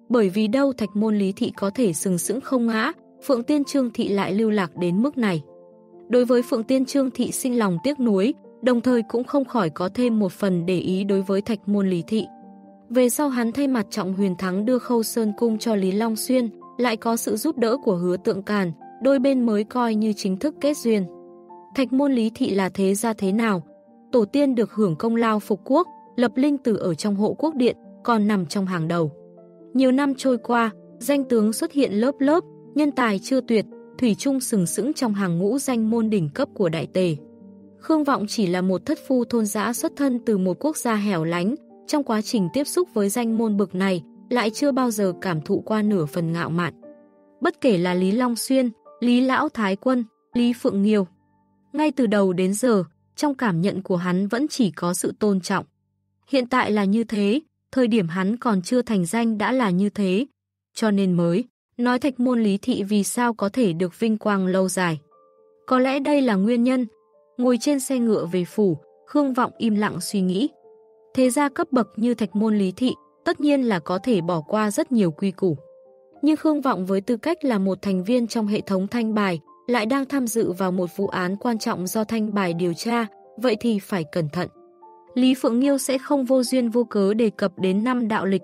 Bởi vì đâu Thạch Môn Lý Thị có thể sừng sững không ngã, Phượng Tiên Trương Thị lại lưu lạc đến mức này. Đối với Phượng Tiên Trương Thị sinh lòng tiếc nuối, đồng thời cũng không khỏi có thêm một phần để ý đối với Thạch Môn Lý Thị. Về sau hắn thay mặt Trọng Huyền Thắng đưa Khâu Sơn Cung cho Lý Long Xuyên, lại có sự giúp đỡ của Hứa Tượng Càn, đôi bên mới coi như chính thức kết duyên. Thạch Môn Lý Thị là thế gia thế nào? Tổ tiên được hưởng công lao phục quốc, lập linh tử ở trong hộ quốc điện, còn nằm trong hàng đầu. Nhiều năm trôi qua, danh tướng xuất hiện lớp lớp, nhân tài chưa tuyệt, thủy chung sừng sững trong hàng ngũ danh môn đỉnh cấp của Đại Tề. Khương Vọng chỉ là một thất phu thôn dã xuất thân từ một quốc gia hẻo lánh, trong quá trình tiếp xúc với danh môn bực này, lại chưa bao giờ cảm thụ qua nửa phần ngạo mạn. Bất kể là Lý Long Xuyên, Lý Lão Thái Quân, Lý Phượng Nghiêu. Ngay từ đầu đến giờ, trong cảm nhận của hắn vẫn chỉ có sự tôn trọng. Hiện tại là như thế, thời điểm hắn còn chưa thành danh đã là như thế. Cho nên mới nói Thạch Môn Lý Thị vì sao có thể được vinh quang lâu dài. Có lẽ đây là nguyên nhân. Ngồi trên xe ngựa về phủ, Khương Vọng im lặng suy nghĩ. Thế gia cấp bậc như Thạch Môn Lý Thị, tất nhiên là có thể bỏ qua rất nhiều quy củ. Nhưng Khương Vọng với tư cách là một thành viên trong hệ thống thanh bài, lại đang tham dự vào một vụ án quan trọng do thanh bài điều tra, vậy thì phải cẩn thận. Lý Phượng Nghiêu sẽ không vô duyên vô cớ đề cập đến năm đạo lịch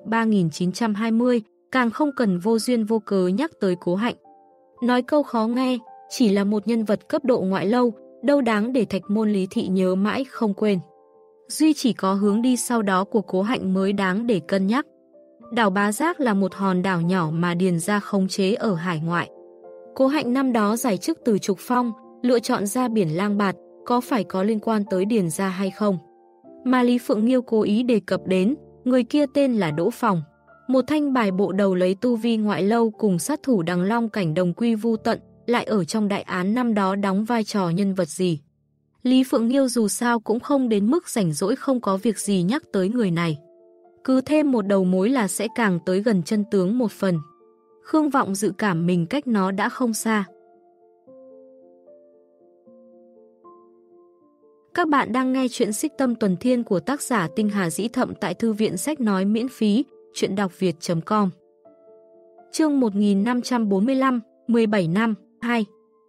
3920, càng không cần vô duyên vô cớ nhắc tới Cố Hạnh. Nói câu khó nghe, chỉ là một nhân vật cấp độ ngoại lâu, đâu đáng để Thạch Môn Lý Thị nhớ mãi không quên. Duy chỉ có hướng đi sau đó của Cố Hạnh mới đáng để cân nhắc. Đảo Bá Giác là một hòn đảo nhỏ mà Điền gia khống chế ở hải ngoại. Cố Hạnh năm đó giải chức từ Trục Phong, lựa chọn ra biển Lang Bạt, có phải có liên quan tới Điền gia hay không? Mà Lý Phượng Nghiêu cố ý đề cập đến, người kia tên là Đỗ Phòng. Một thanh bài bộ đầu lấy tu vi ngoại lâu cùng sát thủ Đằng Long Cảnh đồng quy vu tận, lại ở trong đại án năm đó đóng vai trò nhân vật gì? Lý Phượng Nghiêu dù sao cũng không đến mức rảnh rỗi không có việc gì nhắc tới người này. Cứ thêm một đầu mối là sẽ càng tới gần chân tướng một phần. Khương Vọng dự cảm mình cách nó đã không xa. Các bạn đang nghe chuyện Xích Tâm Tuần Thiên của tác giả Tinh Hà Dĩ Thậm tại thư viện sách nói miễn phí, chuyện đọc việt.com. Chương 1545, 17 năm, 2.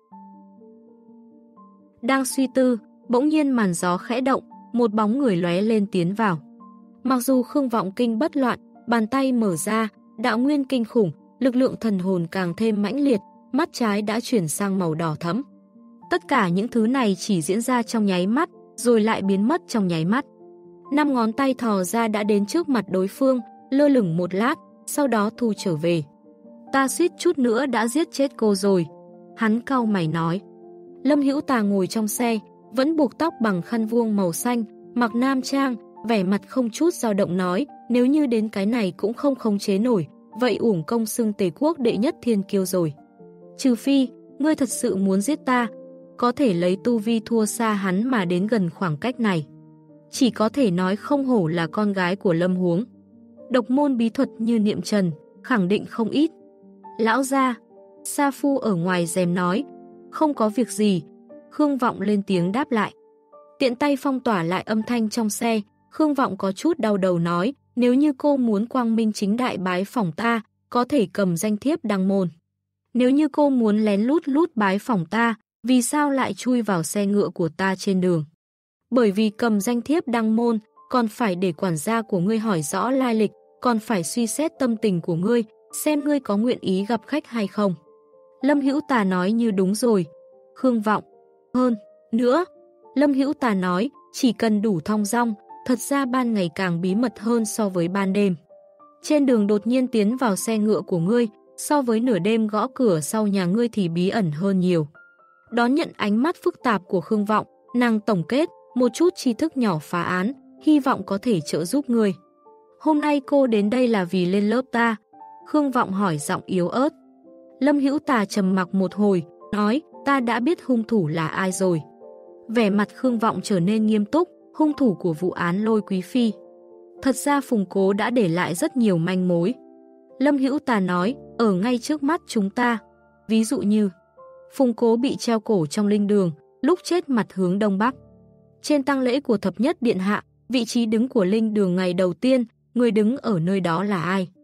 Đang suy tư, bỗng nhiên màn gió khẽ động, một bóng người lóe lên tiến vào. Mặc dù Khương Vọng kinh bất loạn, bàn tay mở ra, đạo nguyên kinh khủng, lực lượng thần hồn càng thêm mãnh liệt, mắt trái đã chuyển sang màu đỏ thẫm. Tất cả những thứ này chỉ diễn ra trong nháy mắt, rồi lại biến mất trong nháy mắt. 5 ngón tay thò ra đã đến trước mặt đối phương, lơ lửng một lát, sau đó thu trở về. Ta suýt chút nữa đã giết chết cô rồi. Hắn cau mày nói. Lâm Hữu Tà ngồi trong xe, vẫn buộc tóc bằng khăn vuông màu xanh, mặc nam trang, vẻ mặt không chút dao động nói, nếu như đến cái này cũng không khống chế nổi, vậy uổng công xưng Tề quốc đệ nhất thiên kiêu rồi. Trừ phi, ngươi thật sự muốn giết ta, có thể lấy tu vi thua xa hắn mà đến gần khoảng cách này. Chỉ có thể nói không hổ là con gái của Lâm Huống. Độc môn bí thuật như niệm trần, khẳng định không ít. Lão gia, Sa Phu ở ngoài rèm nói, không có việc gì. Khương Vọng lên tiếng đáp lại. Tiện tay phong tỏa lại âm thanh trong xe, Khương Vọng có chút đau đầu nói, nếu như cô muốn quang minh chính đại bái phỏng ta, có thể cầm danh thiếp đăng môn. Nếu như cô muốn lén lút bái phỏng ta, vì sao lại chui vào xe ngựa của ta trên đường? Bởi vì cầm danh thiếp đăng môn, còn phải để quản gia của ngươi hỏi rõ lai lịch, còn phải suy xét tâm tình của ngươi, xem ngươi có nguyện ý gặp khách hay không. Lâm Hữu Tà nói như đúng rồi. Khương Vọng. Hơn nữa, Lâm Hữu Tà nói, chỉ cần đủ thong dong, thật ra ban ngày càng bí mật hơn so với ban đêm. Trên đường đột nhiên tiến vào xe ngựa của ngươi, so với nửa đêm gõ cửa sau nhà ngươi thì bí ẩn hơn nhiều. Đón nhận ánh mắt phức tạp của Khương Vọng, nàng tổng kết, một chút tri thức nhỏ phá án, hy vọng có thể trợ giúp ngươi. Hôm nay cô đến đây là vì lên lớp ta? Khương Vọng hỏi giọng yếu ớt. Lâm Hữu Tà trầm mặc một hồi, nói, ta đã biết hung thủ là ai rồi. Vẻ mặt Khương Vọng trở nên nghiêm túc, hung thủ của vụ án Lôi Quý Phi. Thật ra Phùng Cố đã để lại rất nhiều manh mối. Lâm Hữu Tà nói, ở ngay trước mắt chúng ta. Ví dụ như, Phùng Cố bị treo cổ trong linh đường, lúc chết mặt hướng đông bắc. Trên tang lễ của thập nhất điện hạ, vị trí đứng của linh đường ngày đầu tiên, người đứng ở nơi đó là ai?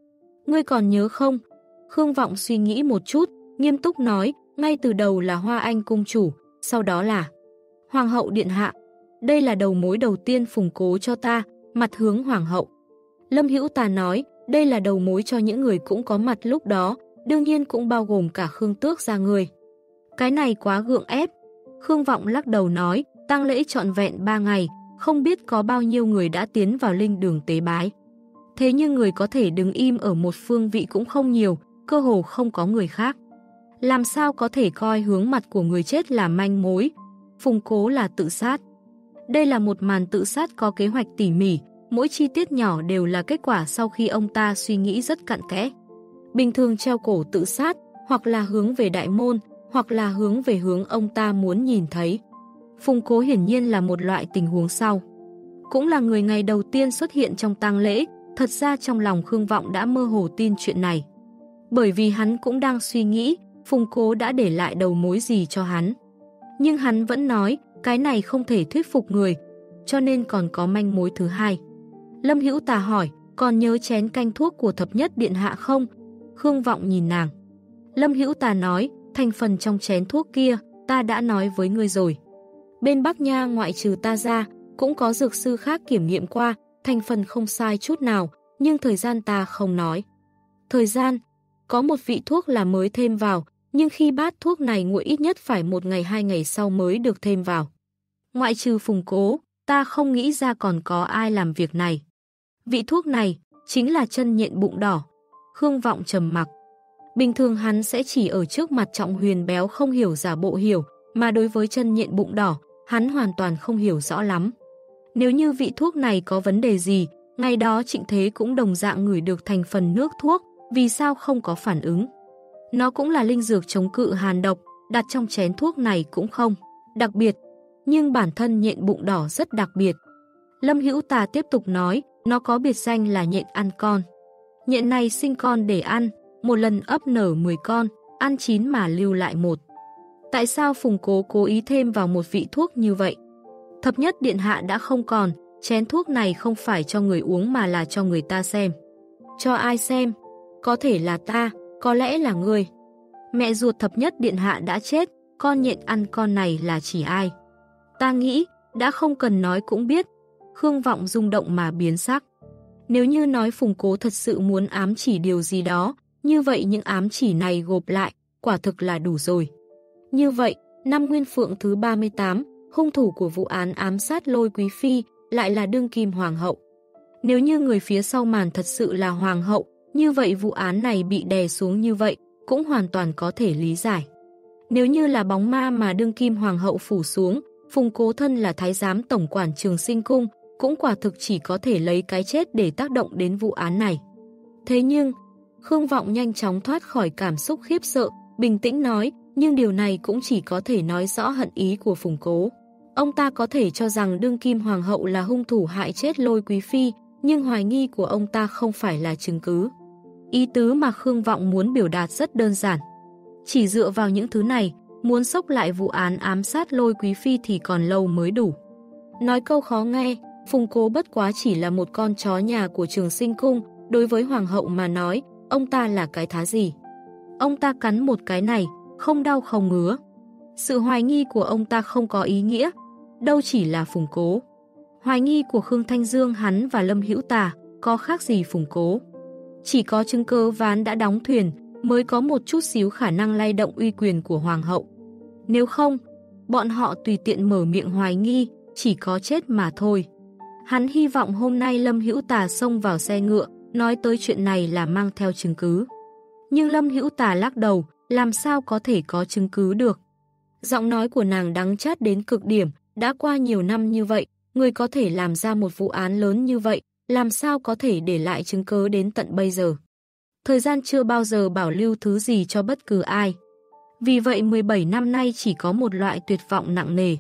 Ngươi còn nhớ không? Khương Vọng suy nghĩ một chút, nghiêm túc nói, ngay từ đầu là Hoa Anh cung chủ, sau đó là Hoàng hậu điện hạ. Đây là đầu mối đầu tiên Phùng Cố cho ta, mặt hướng Hoàng hậu. Lâm Hữu Tà nói, đây là đầu mối cho những người cũng có mặt lúc đó, đương nhiên cũng bao gồm cả Khương Tước gia người. Cái này quá gượng ép. Khương Vọng lắc đầu nói, tang lễ trọn vẹn 3 ngày, không biết có bao nhiêu người đã tiến vào linh đường tế bái. Thế nhưng người có thể đứng im ở một phương vị cũng không nhiều, cơ hồ không có người khác. Làm sao có thể coi hướng mặt của người chết là manh mối? Phùng Cố là tự sát. Đây là một màn tự sát có kế hoạch tỉ mỉ, mỗi chi tiết nhỏ đều là kết quả sau khi ông ta suy nghĩ rất cặn kẽ. Bình thường treo cổ tự sát, hoặc là hướng về đại môn, hoặc là hướng về hướng ông ta muốn nhìn thấy. Phùng Cố hiển nhiên là một loại tình huống sau. Cũng là người ngày đầu tiên xuất hiện trong tang lễ, thật ra trong lòng Khương Vọng đã mơ hồ tin chuyện này. Bởi vì hắn cũng đang suy nghĩ, Phùng Cố đã để lại đầu mối gì cho hắn. Nhưng hắn vẫn nói, cái này không thể thuyết phục người, cho nên còn có manh mối thứ hai. Lâm Hữu Tà hỏi, còn nhớ chén canh thuốc của thập nhất điện hạ không? Khương Vọng nhìn nàng. Lâm Hữu Tà nói, thành phần trong chén thuốc kia, ta đã nói với ngươi rồi. Bên Bắc Nha ngoại trừ ta ra, cũng có dược sư khác kiểm nghiệm qua, thành phần không sai chút nào, nhưng thời gian ta không nói. Thời gian, có một vị thuốc là mới thêm vào, nhưng khi bát thuốc này nguội ít nhất phải 1 ngày 2 ngày sau mới được thêm vào. Ngoại trừ Phùng Cố, ta không nghĩ ra còn có ai làm việc này. Vị thuốc này chính là chân nhện bụng đỏ. Khương Vọng trầm mặc. Bình thường hắn sẽ chỉ ở trước mặt Trọng Huyền béo không hiểu giả bộ hiểu, mà đối với chân nhện bụng đỏ, hắn hoàn toàn không hiểu rõ lắm. Nếu như vị thuốc này có vấn đề gì, ngày đó Trịnh Thế cũng đồng dạng ngửi được thành phần nước thuốc, vì sao không có phản ứng. Nó cũng là linh dược chống cự hàn độc, đặt trong chén thuốc này cũng không đặc biệt, nhưng bản thân nhện bụng đỏ rất đặc biệt. Lâm Hữu Tà tiếp tục nói, nó có biệt danh là nhện ăn con. Nhện này sinh con để ăn, một lần ấp nở 10 con, ăn chín mà lưu lại 1. Tại sao Phùng Cố cố ý thêm vào một vị thuốc như vậy? Thập nhất điện hạ đã không còn, chén thuốc này không phải cho người uống mà là cho người ta xem. Cho ai xem? Có thể là ta, có lẽ là ngươi. Mẹ ruột thập nhất điện hạ đã chết, con nhện ăn con này là chỉ ai? Ta nghĩ, đã không cần nói cũng biết. Khương Vọng rung động mà biến sắc. Nếu như nói Phùng Cố thật sự muốn ám chỉ điều gì đó, như vậy những ám chỉ này gộp lại, quả thực là đủ rồi. Như vậy, năm Nguyên Phượng thứ 38, hung thủ của vụ án ám sát Lôi Quý Phi lại là đương kim hoàng hậu. Nếu như người phía sau màn thật sự là hoàng hậu, như vậy vụ án này bị đè xuống như vậy, cũng hoàn toàn có thể lý giải. Nếu như là bóng ma mà đương kim hoàng hậu phủ xuống, Phùng Cố thân là thái giám tổng quản Trường Sinh Cung, cũng quả thực chỉ có thể lấy cái chết để tác động đến vụ án này. Thế nhưng, Khương Vọng nhanh chóng thoát khỏi cảm xúc khiếp sợ, bình tĩnh nói, nhưng điều này cũng chỉ có thể nói rõ hận ý của Phùng Cố. Ông ta có thể cho rằng đương kim hoàng hậu là hung thủ hại chết Lôi Quý Phi, nhưng hoài nghi của ông ta không phải là chứng cứ. Ý tứ mà Khương Vọng muốn biểu đạt rất đơn giản. Chỉ dựa vào những thứ này, muốn xốc lại vụ án ám sát Lôi Quý Phi thì còn lâu mới đủ. Nói câu khó nghe, Phùng Cố bất quá chỉ là một con chó nhà của Trường Sinh Cung, đối với hoàng hậu mà nói, ông ta là cái thá gì? Ông ta cắn một cái này, không đau không ngứa. Sự hoài nghi của ông ta không có ý nghĩa, đâu chỉ là Phùng Cố. Hoài nghi của Khương Thanh Dương hắn và Lâm Hữu Tà có khác gì Phùng Cố. Chỉ có chứng cơ ván đã đóng thuyền mới có một chút xíu khả năng lay động uy quyền của hoàng hậu. Nếu không, bọn họ tùy tiện mở miệng hoài nghi, chỉ có chết mà thôi. Hắn hy vọng hôm nay Lâm Hữu Tà xông vào xe ngựa, nói tới chuyện này là mang theo chứng cứ. Nhưng Lâm Hữu Tà lắc đầu, làm sao có thể có chứng cứ được. Giọng nói của nàng đắng chát đến cực điểm, đã qua nhiều năm như vậy, người có thể làm ra một vụ án lớn như vậy, làm sao có thể để lại chứng cứ đến tận bây giờ. Thời gian chưa bao giờ bảo lưu thứ gì cho bất cứ ai. Vì vậy 17 năm nay chỉ có một loại tuyệt vọng nặng nề.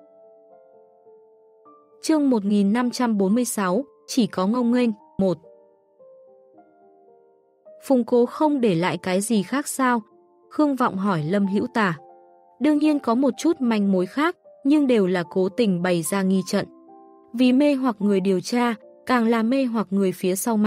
Chương 1546, chỉ có ngông nghênh, 1. Phùng Cố không để lại cái gì khác sao? Khương Vọng hỏi Lâm Hữu Tà. Đương nhiên có một chút manh mối khác, nhưng đều là cố tình bày ra nghi trận. Vì mê hoặc người điều tra, càng là mê hoặc người phía sau màn,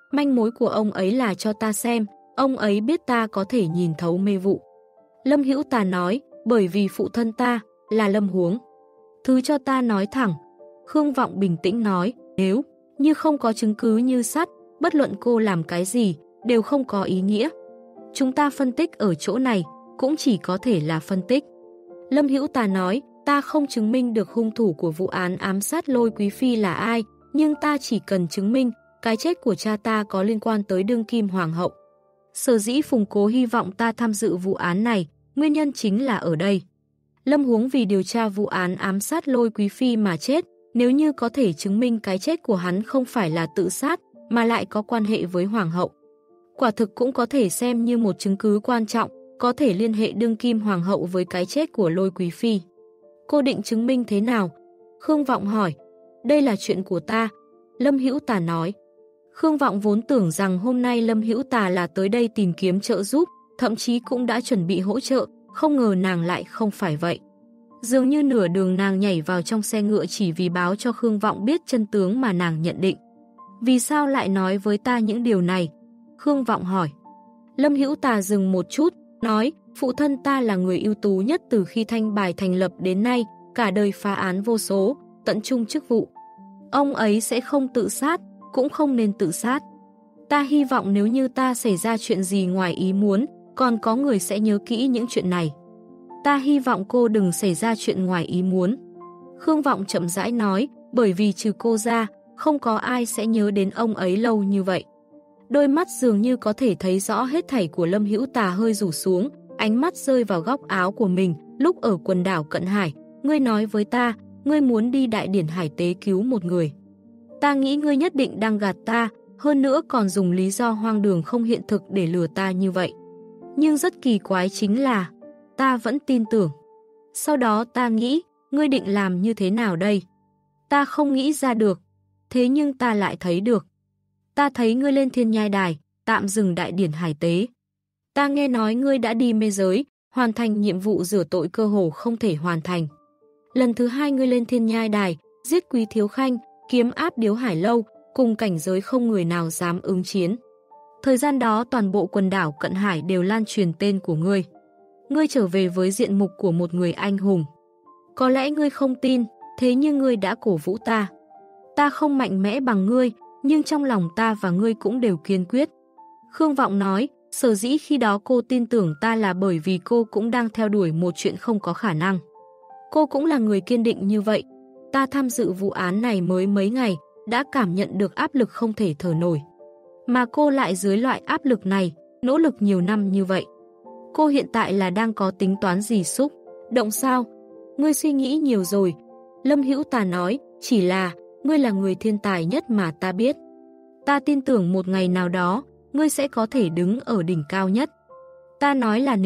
Manh mối của ông ấy là cho ta xem, ông ấy biết ta có thể nhìn thấu mê vụ. Lâm Hữu Tà nói, bởi vì phụ thân ta là Lâm Huống. Thứ cho ta nói thẳng. Khương Vọng bình tĩnh nói, nếu như không có chứng cứ như sắt, bất luận cô làm cái gì, đều không có ý nghĩa. Chúng ta phân tích ở chỗ này, cũng chỉ có thể là phân tích. Lâm Hữu Tà nói, ta không chứng minh được hung thủ của vụ án ám sát Lôi Quý Phi là ai, nhưng ta chỉ cần chứng minh cái chết của cha ta có liên quan tới đương kim hoàng hậu. Sở dĩ Phùng Cố hy vọng ta tham dự vụ án này, nguyên nhân chính là ở đây. Lâm Huống vì điều tra vụ án ám sát Lôi Quý Phi mà chết, nếu như có thể chứng minh cái chết của hắn không phải là tự sát, mà lại có quan hệ với hoàng hậu. Quả thực cũng có thể xem như một chứng cứ quan trọng, có thể liên hệ đương kim hoàng hậu với cái chết của Lôi Quý Phi. Cô định chứng minh thế nào? Khương Vọng hỏi. Đây là chuyện của ta. Lâm Hữu Tà nói. Khương Vọng vốn tưởng rằng hôm nay Lâm Hữu Tà là tới đây tìm kiếm trợ giúp, thậm chí cũng đã chuẩn bị hỗ trợ, không ngờ nàng lại không phải vậy. Dường như nửa đường nàng nhảy vào trong xe ngựa chỉ vì báo cho Khương Vọng biết chân tướng mà nàng nhận định. Vì sao lại nói với ta những điều này? Khương Vọng hỏi. Lâm Hữu Tà dừng một chút, nói, phụ thân ta là người ưu tú nhất từ khi Thanh Bài thành lập đến nay, cả đời phá án vô số, tận trung chức vụ. Ông ấy sẽ không tự sát, cũng không nên tự sát. Ta hy vọng nếu như ta xảy ra chuyện gì ngoài ý muốn, còn có người sẽ nhớ kỹ những chuyện này. Ta hy vọng cô đừng xảy ra chuyện ngoài ý muốn. Khương Vọng chậm rãi nói, bởi vì trừ cô ra, không có ai sẽ nhớ đến ông ấy lâu như vậy. Đôi mắt dường như có thể thấy rõ hết thảy của Lâm Hữu Tà hơi rủ xuống, ánh mắt rơi vào góc áo của mình, lúc ở quần đảo Cận Hải, ngươi nói với ta, ngươi muốn đi đại điển hải tế cứu một người. Ta nghĩ ngươi nhất định đang gạt ta, hơn nữa còn dùng lý do hoang đường không hiện thực để lừa ta như vậy. Nhưng rất kỳ quái chính là, ta vẫn tin tưởng. Sau đó ta nghĩ, ngươi định làm như thế nào đây? Ta không nghĩ ra được, thế nhưng ta lại thấy được. Ta thấy ngươi lên Thiên Nhai Đài, tạm dừng đại điển hải tế. Ta nghe nói ngươi đã đi mê giới, hoàn thành nhiệm vụ rửa tội cơ hồ không thể hoàn thành. Lần thứ hai ngươi lên Thiên Nhai Đài, giết Quý Thiếu Khanh, kiếm áp Điếu Hải Lâu, cùng cảnh giới không người nào dám ứng chiến. Thời gian đó toàn bộ quần đảo Cận Hải đều lan truyền tên của ngươi. Ngươi trở về với diện mục của một người anh hùng. Có lẽ ngươi không tin, thế nhưng ngươi đã cổ vũ ta. Ta không mạnh mẽ bằng ngươi, nhưng trong lòng ta và ngươi cũng đều kiên quyết. Khương Vọng nói, sở dĩ khi đó cô tin tưởng ta là bởi vì cô cũng đang theo đuổi một chuyện không có khả năng. Cô cũng là người kiên định như vậy. Ta tham dự vụ án này mới mấy ngày, đã cảm nhận được áp lực không thể thở nổi. Mà cô lại dưới loại áp lực này, nỗ lực nhiều năm như vậy. Cô hiện tại là đang có tính toán gì xúc? Động sao? Ngươi suy nghĩ nhiều rồi. Lâm Hữu Tà nói, chỉ là, ngươi là người thiên tài nhất mà ta biết. Ta tin tưởng một ngày nào đó, ngươi sẽ có thể đứng ở đỉnh cao nhất. Ta nói là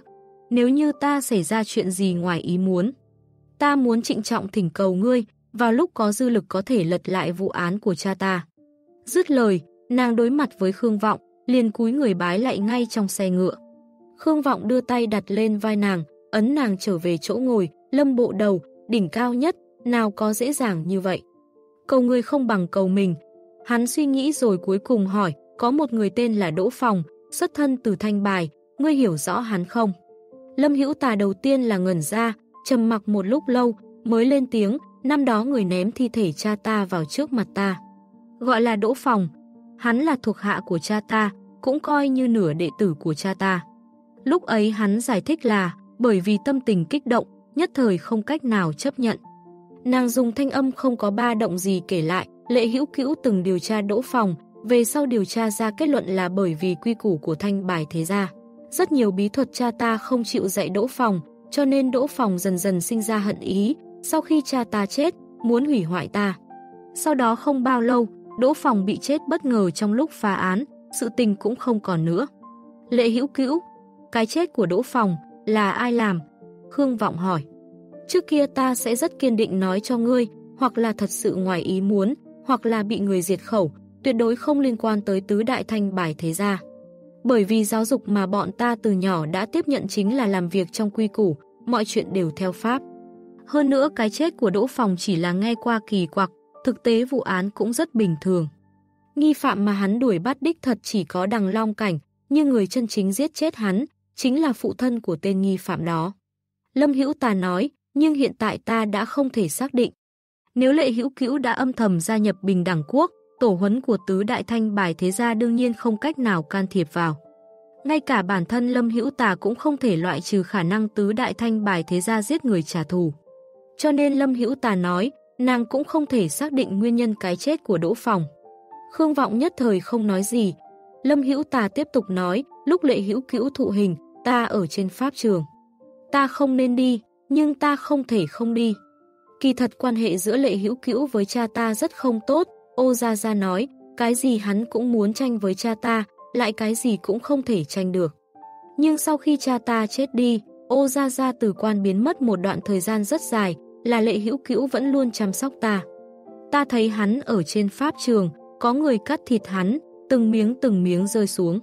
nếu như ta xảy ra chuyện gì ngoài ý muốn. Ta muốn trịnh trọng thỉnh cầu ngươi, vào lúc có dư lực có thể lật lại vụ án của cha ta. Dứt lời, nàng đối mặt với Khương Vọng, liền cúi người bái lạy ngay trong xe ngựa. Khương Vọng đưa tay đặt lên vai nàng, ấn nàng trở về chỗ ngồi, Lâm bộ đầu, đỉnh cao nhất, nào có dễ dàng như vậy. Cầu người không bằng cầu mình. Hắn suy nghĩ rồi cuối cùng hỏi, có một người tên là Đỗ Phòng, xuất thân từ Thanh Bài, ngươi hiểu rõ hắn không? Lâm Hữu Tà đầu tiên là ngẩn ra, trầm mặc một lúc lâu, mới lên tiếng, năm đó người ném thi thể cha ta vào trước mặt ta. Gọi là Đỗ Phòng, hắn là thuộc hạ của cha ta, cũng coi như nửa đệ tử của cha ta. Lúc ấy hắn giải thích là, bởi vì tâm tình kích động, nhất thời không cách nào chấp nhận. Nàng dùng thanh âm không có ba động gì kể lại, Lệ Hữu Cữu từng điều tra Đỗ Phòng, về sau điều tra ra kết luận là bởi vì quy củ của Thanh Bài thế gia. Rất nhiều bí thuật cha ta không chịu dạy Đỗ Phòng, cho nên Đỗ Phòng dần dần sinh ra hận ý, sau khi cha ta chết, muốn hủy hoại ta. Sau đó không bao lâu, Đỗ Phòng bị chết bất ngờ trong lúc phá án, sự tình cũng không còn nữa. Lệ Hữu Cữu, cái chết của Đỗ Phòng là ai làm? Khương Vọng hỏi. Trước kia ta sẽ rất kiên định nói cho ngươi, hoặc là thật sự ngoài ý muốn, hoặc là bị người diệt khẩu, tuyệt đối không liên quan tới tứ đại Thanh Bài thế gia. Bởi vì giáo dục mà bọn ta từ nhỏ đã tiếp nhận chính là làm việc trong quy củ, mọi chuyện đều theo pháp. Hơn nữa cái chết của Đỗ Phòng chỉ là nghe qua kỳ quặc, thực tế vụ án cũng rất bình thường. Nghi phạm mà hắn đuổi bắt đích thật chỉ có Đằng Long Cảnh, nhưng người chân chính giết chết hắn chính là phụ thân của tên nghi phạm đó. Lâm Hữu Tà nói, nhưng hiện tại ta đã không thể xác định. Nếu Lệ Hữu Cữu đã âm thầm gia nhập Bình Đẳng Quốc, tổ huấn của tứ đại thanh bài thế gia đương nhiên không cách nào can thiệp vào. Ngay cả bản thân Lâm Hữu Tà cũng không thể loại trừ khả năng tứ đại thanh bài thế gia giết người trả thù. Cho nên Lâm Hữu Tà nói, nàng cũng không thể xác định nguyên nhân cái chết của Đỗ Phòng. Khương Vọng nhất thời không nói gì. Lâm Hữu Tà tiếp tục nói, lúc Lệ Hữu Cữu thụ hình, ta ở trên pháp trường. Ta không nên đi, nhưng ta không thể không đi. Kỳ thật quan hệ giữa Lệ Hữu Cữu với cha ta rất không tốt, Ô Gia Gia nói, cái gì hắn cũng muốn tranh với cha ta, lại cái gì cũng không thể tranh được. Nhưng sau khi cha ta chết đi, Ô Gia Gia từ quan biến mất một đoạn thời gian rất dài, là Lệ Hữu Cữu vẫn luôn chăm sóc ta. Ta thấy hắn ở trên pháp trường, có người cắt thịt hắn, từng miếng rơi xuống.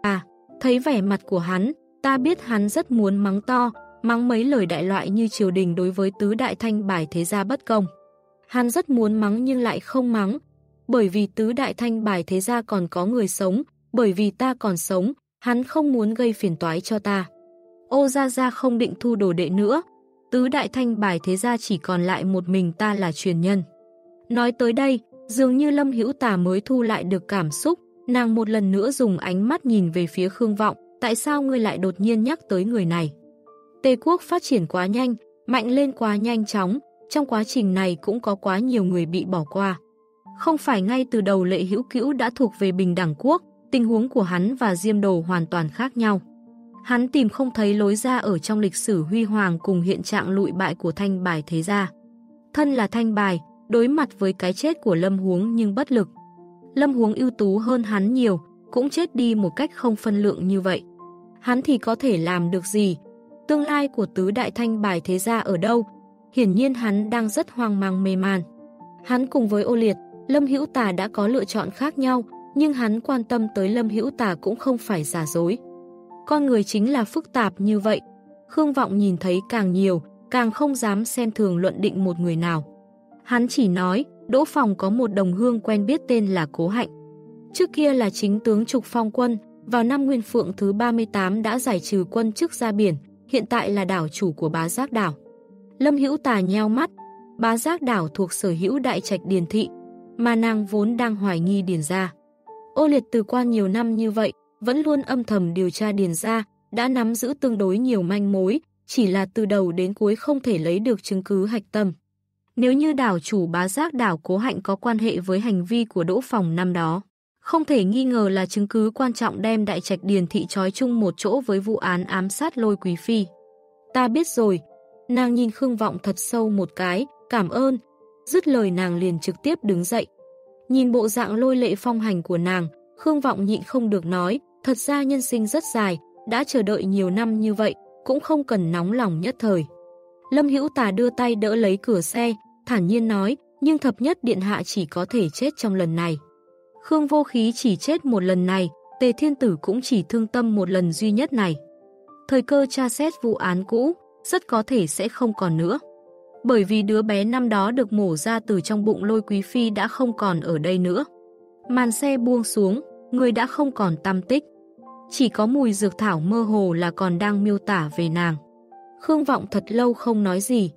Thấy vẻ mặt của hắn, ta biết hắn rất muốn mắng to, mắng mấy lời đại loại như triều đình đối với tứ đại thanh bài thế gia bất công. Hắn rất muốn mắng nhưng lại không mắng, bởi vì tứ đại thanh bài thế gia còn có người sống, bởi vì ta còn sống, hắn không muốn gây phiền toái cho ta. Ô Gia Gia không định thu đồ đệ nữa, tứ đại thanh bài thế gia chỉ còn lại một mình ta là truyền nhân. Nói tới đây, dường như Lâm Hữu Tà mới thu lại được cảm xúc, nàng một lần nữa dùng ánh mắt nhìn về phía Khương Vọng, tại sao ngươi lại đột nhiên nhắc tới người này? Tề quốc phát triển quá nhanh, mạnh lên quá nhanh chóng, trong quá trình này cũng có quá nhiều người bị bỏ qua. Không phải ngay từ đầu Lệ Hữu Cữu đã thuộc về Bình Đẳng Quốc, tình huống của hắn và Diêm Đồ hoàn toàn khác nhau. Hắn tìm không thấy lối ra ở trong lịch sử huy hoàng cùng hiện trạng lụi bại của thanh bài thế gia. Thân là thanh bài, đối mặt với cái chết của Lâm Huống nhưng bất lực. Lâm Huống ưu tú hơn hắn nhiều, cũng chết đi một cách không phân lượng như vậy. Hắn thì có thể làm được gì? Tương lai của tứ đại thanh bài thế gia ở đâu? Hiển nhiên hắn đang rất hoang mang mê man. Hắn cùng với Ô Liệt, Lâm Hữu Tà đã có lựa chọn khác nhau, nhưng hắn quan tâm tới Lâm Hữu Tà cũng không phải giả dối. Con người chính là phức tạp như vậy. Khương Vọng nhìn thấy càng nhiều, càng không dám xem thường luận định một người nào. Hắn chỉ nói, Đỗ Phòng có một đồng hương quen biết tên là Cố Hạnh. Trước kia là chính tướng Trục Phong quân, vào năm Nguyên Phượng thứ 38 đã giải trừ quân chức ra biển, hiện tại là đảo chủ của Bá Giác Đảo. Lâm Hữu Tà nheo mắt, Bá Giác Đảo thuộc sở hữu Đại Trạch Điền Thị, mà nàng vốn đang hoài nghi Điền gia. Ô Liệt từ quan nhiều năm như vậy, vẫn luôn âm thầm điều tra Điền gia, đã nắm giữ tương đối nhiều manh mối, chỉ là từ đầu đến cuối không thể lấy được chứng cứ hạch tâm. Nếu như đảo chủ Bá Giác Đảo Cố Hạnh có quan hệ với hành vi của Đỗ Phòng năm đó, không thể nghi ngờ là chứng cứ quan trọng đem Đại Trạch Điền Thị trói chung một chỗ với vụ án ám sát Lôi Quý Phi. Ta biết rồi. Nàng nhìn Khương Vọng thật sâu một cái, cảm ơn. Dứt lời nàng liền trực tiếp đứng dậy. Nhìn bộ dạng lôi lệ phong hành của nàng, Khương Vọng nhịn không được nói, thật ra nhân sinh rất dài, đã chờ đợi nhiều năm như vậy, cũng không cần nóng lòng nhất thời. Lâm Hữu Tà đưa tay đỡ lấy cửa xe, thản nhiên nói, nhưng thập nhất điện hạ chỉ có thể chết trong lần này. Khương Vô Khí chỉ chết một lần này, Tề Thiên Tử cũng chỉ thương tâm một lần duy nhất này. Thời cơ tra xét vụ án cũ, rất có thể sẽ không còn nữa. Bởi vì đứa bé năm đó được mổ ra từ trong bụng Lôi Quý Phi đã không còn ở đây nữa. Màn xe buông xuống, người đã không còn tăm tích. Chỉ có mùi dược thảo mơ hồ là còn đang miêu tả về nàng. Khương Vọng thật lâu không nói gì.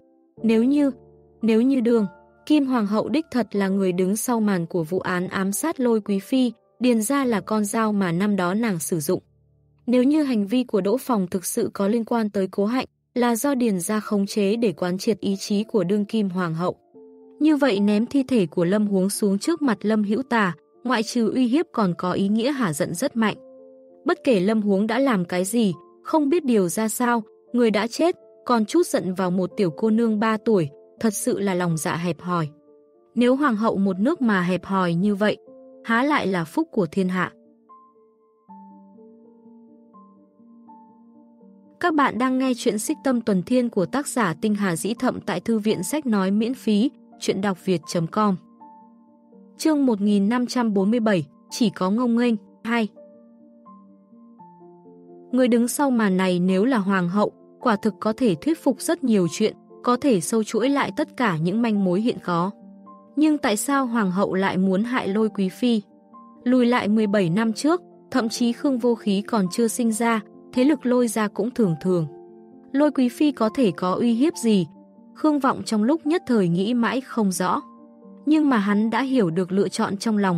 Nếu như đường, Kim Hoàng hậu đích thật là người đứng sau màn của vụ án ám sát Lôi Quý Phi, Điền gia là con dao mà năm đó nàng sử dụng. Nếu như hành vi của Đỗ Phòng thực sự có liên quan tới Cố Hạnh, là do Điền gia khống chế để quán triệt ý chí của đương kim hoàng hậu. Như vậy ném thi thể của Lâm Huống xuống trước mặt Lâm Hữu Tà, ngoại trừ uy hiếp còn có ý nghĩa hả giận rất mạnh. Bất kể Lâm Huống đã làm cái gì, không biết điều ra sao, người đã chết, còn chút giận vào một tiểu cô nương 3 tuổi, thật sự là lòng dạ hẹp hòi. Nếu hoàng hậu một nước mà hẹp hòi như vậy, há lại là phúc của thiên hạ. Các bạn đang nghe chuyện Xích Tâm Tuần Thiên của tác giả Tinh Hà Dĩ Thậm tại thư viện sách nói miễn phí, chuyện đọc việt.com. Chương 1547, chỉ có ngông nghênh, 2. Người đứng sau màn này nếu là hoàng hậu, quả thực có thể thuyết phục rất nhiều chuyện, có thể sâu chuỗi lại tất cả những manh mối hiện có. Nhưng tại sao hoàng hậu lại muốn hại Lôi Quý Phi? Lùi lại 17 năm trước, thậm chí Khương Vô Khí còn chưa sinh ra, thế lực Lôi gia cũng thường thường. Lôi quý phi có thể có uy hiếp gì? Khương Vọng trong lúc nhất thời nghĩ mãi không rõ. Nhưng mà hắn đã hiểu được lựa chọn trong lòng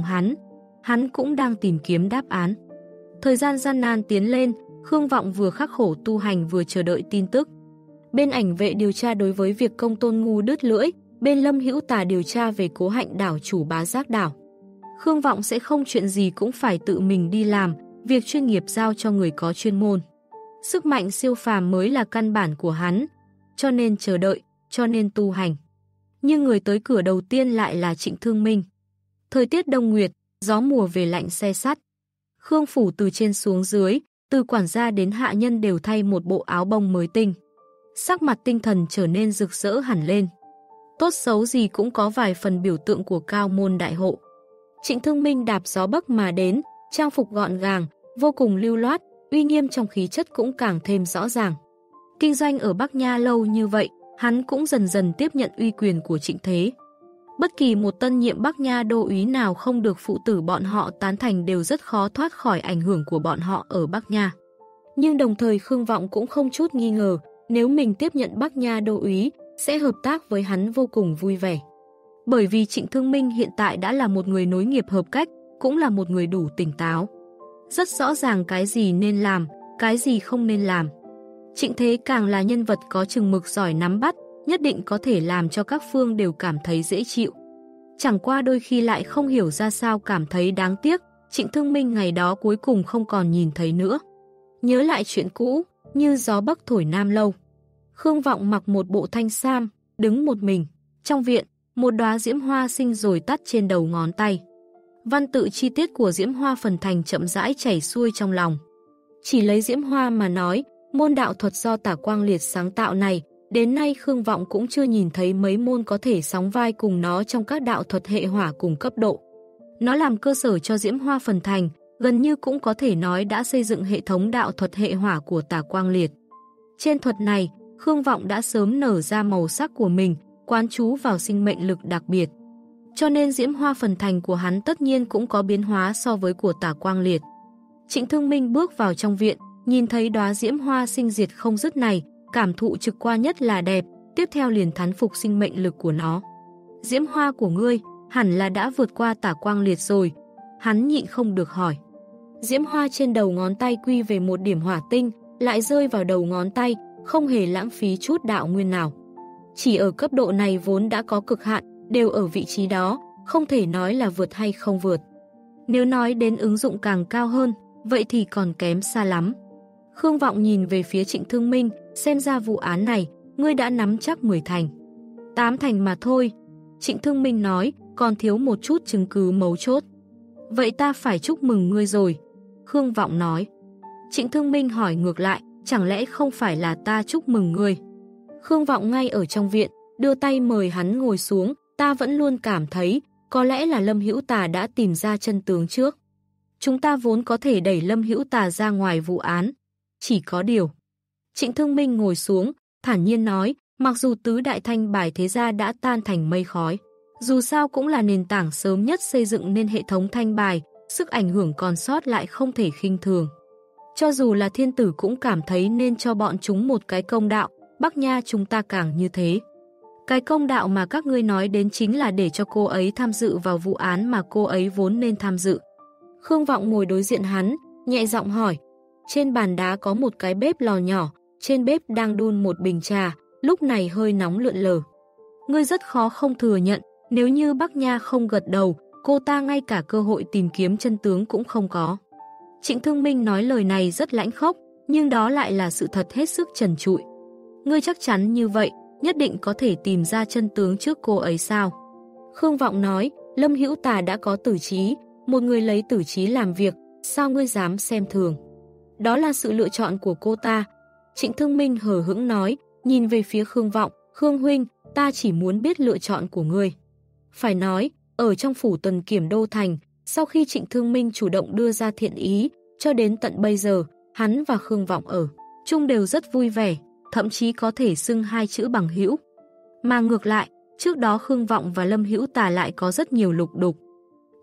hắn cũng đang tìm kiếm đáp án. Thời gian gian nan tiến lên, Khương Vọng vừa khắc khổ tu hành vừa chờ đợi tin tức. Bên ảnh vệ điều tra đối với việc Công Tôn Ngu đứt lưỡi, bên Lâm Hữu Tà điều tra về Cố Hạnh đảo chủ Bá Giác đảo. Khương Vọng sẽ không chuyện gì cũng phải tự mình đi làm, việc chuyên nghiệp giao cho người có chuyên môn. Sức mạnh siêu phàm mới là căn bản của hắn, cho nên chờ đợi, cho nên tu hành. Nhưng người tới cửa đầu tiên lại là Trịnh Thương Minh. Thời tiết đông nguyệt, gió mùa về lạnh se sắt. Khương phủ từ trên xuống dưới, từ quản gia đến hạ nhân đều thay một bộ áo bông mới tinh. Sắc mặt tinh thần trở nên rực rỡ hẳn lên. Tốt xấu gì cũng có vài phần biểu tượng của cao môn đại hộ. Trịnh Thương Minh đạp gió bắc mà đến, trang phục gọn gàng, vô cùng lưu loát, uy nghiêm trong khí chất cũng càng thêm rõ ràng. Kinh doanh ở Bắc Nha lâu như vậy, hắn cũng dần dần tiếp nhận uy quyền của Trịnh Thế. Bất kỳ một tân nhiệm Bắc Nha đô úy nào không được phụ tử bọn họ tán thành đều rất khó thoát khỏi ảnh hưởng của bọn họ ở Bắc Nha. Nhưng đồng thời Khương Vọng cũng không chút nghi ngờ, nếu mình tiếp nhận Bắc Nha đô úy, sẽ hợp tác với hắn vô cùng vui vẻ. Bởi vì Trịnh Thương Minh hiện tại đã là một người nối nghiệp hợp cách, cũng là một người đủ tỉnh táo. Rất rõ ràng cái gì nên làm, cái gì không nên làm. Trịnh Thế càng là nhân vật có chừng mực giỏi nắm bắt, nhất định có thể làm cho các phương đều cảm thấy dễ chịu. Chẳng qua đôi khi lại không hiểu ra sao cảm thấy đáng tiếc, Trịnh Thương Minh ngày đó cuối cùng không còn nhìn thấy nữa. Nhớ lại chuyện cũ, như gió bắc thổi nam lâu. Khương Vọng mặc một bộ thanh sam, đứng một mình. Trong viện, một đóa diễm hoa sinh rồi tắt trên đầu ngón tay. Văn tự chi tiết của diễm hoa phần thành chậm rãi chảy xuôi trong lòng. Chỉ lấy diễm hoa mà nói, môn đạo thuật do Tả Quang Liệt sáng tạo này, đến nay Khương Vọng cũng chưa nhìn thấy mấy môn có thể sóng vai cùng nó trong các đạo thuật hệ hỏa cùng cấp độ. Nó làm cơ sở cho diễm hoa phần thành, gần như cũng có thể nói đã xây dựng hệ thống đạo thuật hệ hỏa của Tả Quang Liệt. Trên thuật này, Khương Vọng đã sớm nở ra màu sắc của mình, quán chú vào sinh mệnh lực đặc biệt. Cho nên diễm hoa phần thành của hắn tất nhiên cũng có biến hóa so với của Tả Quang Liệt. Trịnh Thương Minh bước vào trong viện, nhìn thấy đóa diễm hoa sinh diệt không dứt này, cảm thụ trực qua nhất là đẹp, tiếp theo liền thán phục sinh mệnh lực của nó. Diễm hoa của ngươi, hẳn là đã vượt qua Tả Quang Liệt rồi. Hắn nhịn không được hỏi. Diễm hoa trên đầu ngón tay quy về một điểm hỏa tinh, lại rơi vào đầu ngón tay, không hề lãng phí chút đạo nguyên nào. Chỉ ở cấp độ này vốn đã có cực hạn, đều ở vị trí đó, không thể nói là vượt hay không vượt. Nếu nói đến ứng dụng càng cao hơn, vậy thì còn kém xa lắm. Khương Vọng nhìn về phía Trịnh Thương Minh, xem ra vụ án này, ngươi đã nắm chắc 10 thành. 8 thành mà thôi. Trịnh Thương Minh nói, còn thiếu một chút chứng cứ mấu chốt. Vậy ta phải chúc mừng ngươi rồi. Khương Vọng nói. Trịnh Thương Minh hỏi ngược lại, chẳng lẽ không phải là ta chúc mừng ngươi? Khương Vọng ngay ở trong viện, đưa tay mời hắn ngồi xuống, ta vẫn luôn cảm thấy, có lẽ là Lâm Hữu Tà đã tìm ra chân tướng trước. Chúng ta vốn có thể đẩy Lâm Hữu Tà ra ngoài vụ án. Chỉ có điều. Trịnh Thương Minh ngồi xuống, thản nhiên nói, mặc dù tứ đại thanh bài thế gia đã tan thành mây khói, dù sao cũng là nền tảng sớm nhất xây dựng nên hệ thống thanh bài, sức ảnh hưởng còn sót lại không thể khinh thường. Cho dù là thiên tử cũng cảm thấy nên cho bọn chúng một cái công đạo, Bắc Nha chúng ta càng như thế. Cái công đạo mà các ngươi nói đến chính là để cho cô ấy tham dự vào vụ án mà cô ấy vốn nên tham dự. Khương Vọng ngồi đối diện hắn, nhẹ giọng hỏi. Trên bàn đá có một cái bếp lò nhỏ, trên bếp đang đun một bình trà, lúc này hơi nóng lượn lờ. Ngươi rất khó không thừa nhận, nếu như Bắc Nha không gật đầu, cô ta ngay cả cơ hội tìm kiếm chân tướng cũng không có. Trịnh Thương Minh nói lời này rất lãnh khốc, nhưng đó lại là sự thật hết sức trần trụi. Ngươi chắc chắn như vậy, nhất định có thể tìm ra chân tướng trước cô ấy sao? Khương Vọng nói, Lâm Hữu Tà đã có tử trí, một người lấy tử trí làm việc, sao ngươi dám xem thường? Đó là sự lựa chọn của cô ta. Trịnh Thương Minh hờ hững nói, nhìn về phía Khương Vọng, Khương huynh, ta chỉ muốn biết lựa chọn của ngươi. Phải nói, ở trong phủ tuần kiểm đô thành, sau khi Trịnh Thương Minh chủ động đưa ra thiện ý, cho đến tận bây giờ, hắn và Khương Vọng ở chung đều rất vui vẻ, thậm chí có thể xưng hai chữ bằng hữu. Mà ngược lại, trước đó Khương Vọng và Lâm Hữu Tà lại có rất nhiều lục đục.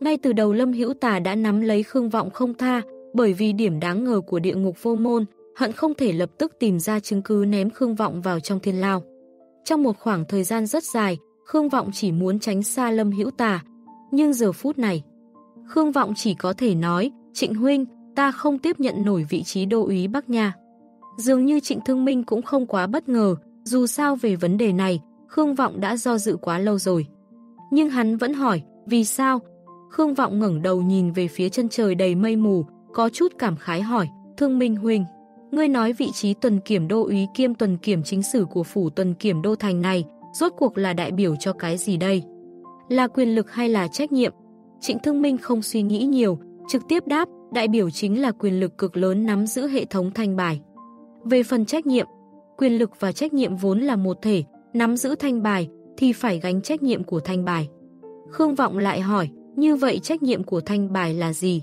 Ngay từ đầu Lâm Hữu Tà đã nắm lấy Khương Vọng không tha, bởi vì điểm đáng ngờ của địa ngục vô môn, hận không thể lập tức tìm ra chứng cứ ném Khương Vọng vào trong thiên lao. Trong một khoảng thời gian rất dài, Khương Vọng chỉ muốn tránh xa Lâm Hữu Tà, nhưng giờ phút này, Khương Vọng chỉ có thể nói, Trịnh huynh, ta không tiếp nhận nổi vị trí đô úy Bắc Nha. Dường như Trịnh Thương Minh cũng không quá bất ngờ, dù sao về vấn đề này, Khương Vọng đã do dự quá lâu rồi. Nhưng hắn vẫn hỏi, vì sao? Khương Vọng ngẩng đầu nhìn về phía chân trời đầy mây mù, có chút cảm khái hỏi, Thương Minh huynh, ngươi nói vị trí tuần kiểm đô úy kiêm tuần kiểm chính sử của phủ tuần kiểm đô thành này, rốt cuộc là đại biểu cho cái gì đây? Là quyền lực hay là trách nhiệm? Trịnh Thương Minh không suy nghĩ nhiều, trực tiếp đáp, đại biểu chính là quyền lực cực lớn nắm giữ hệ thống thanh bài. Về phần trách nhiệm, quyền lực và trách nhiệm vốn là một thể, nắm giữ thanh bài thì phải gánh trách nhiệm của thanh bài. Khương Vọng lại hỏi, như vậy trách nhiệm của thanh bài là gì?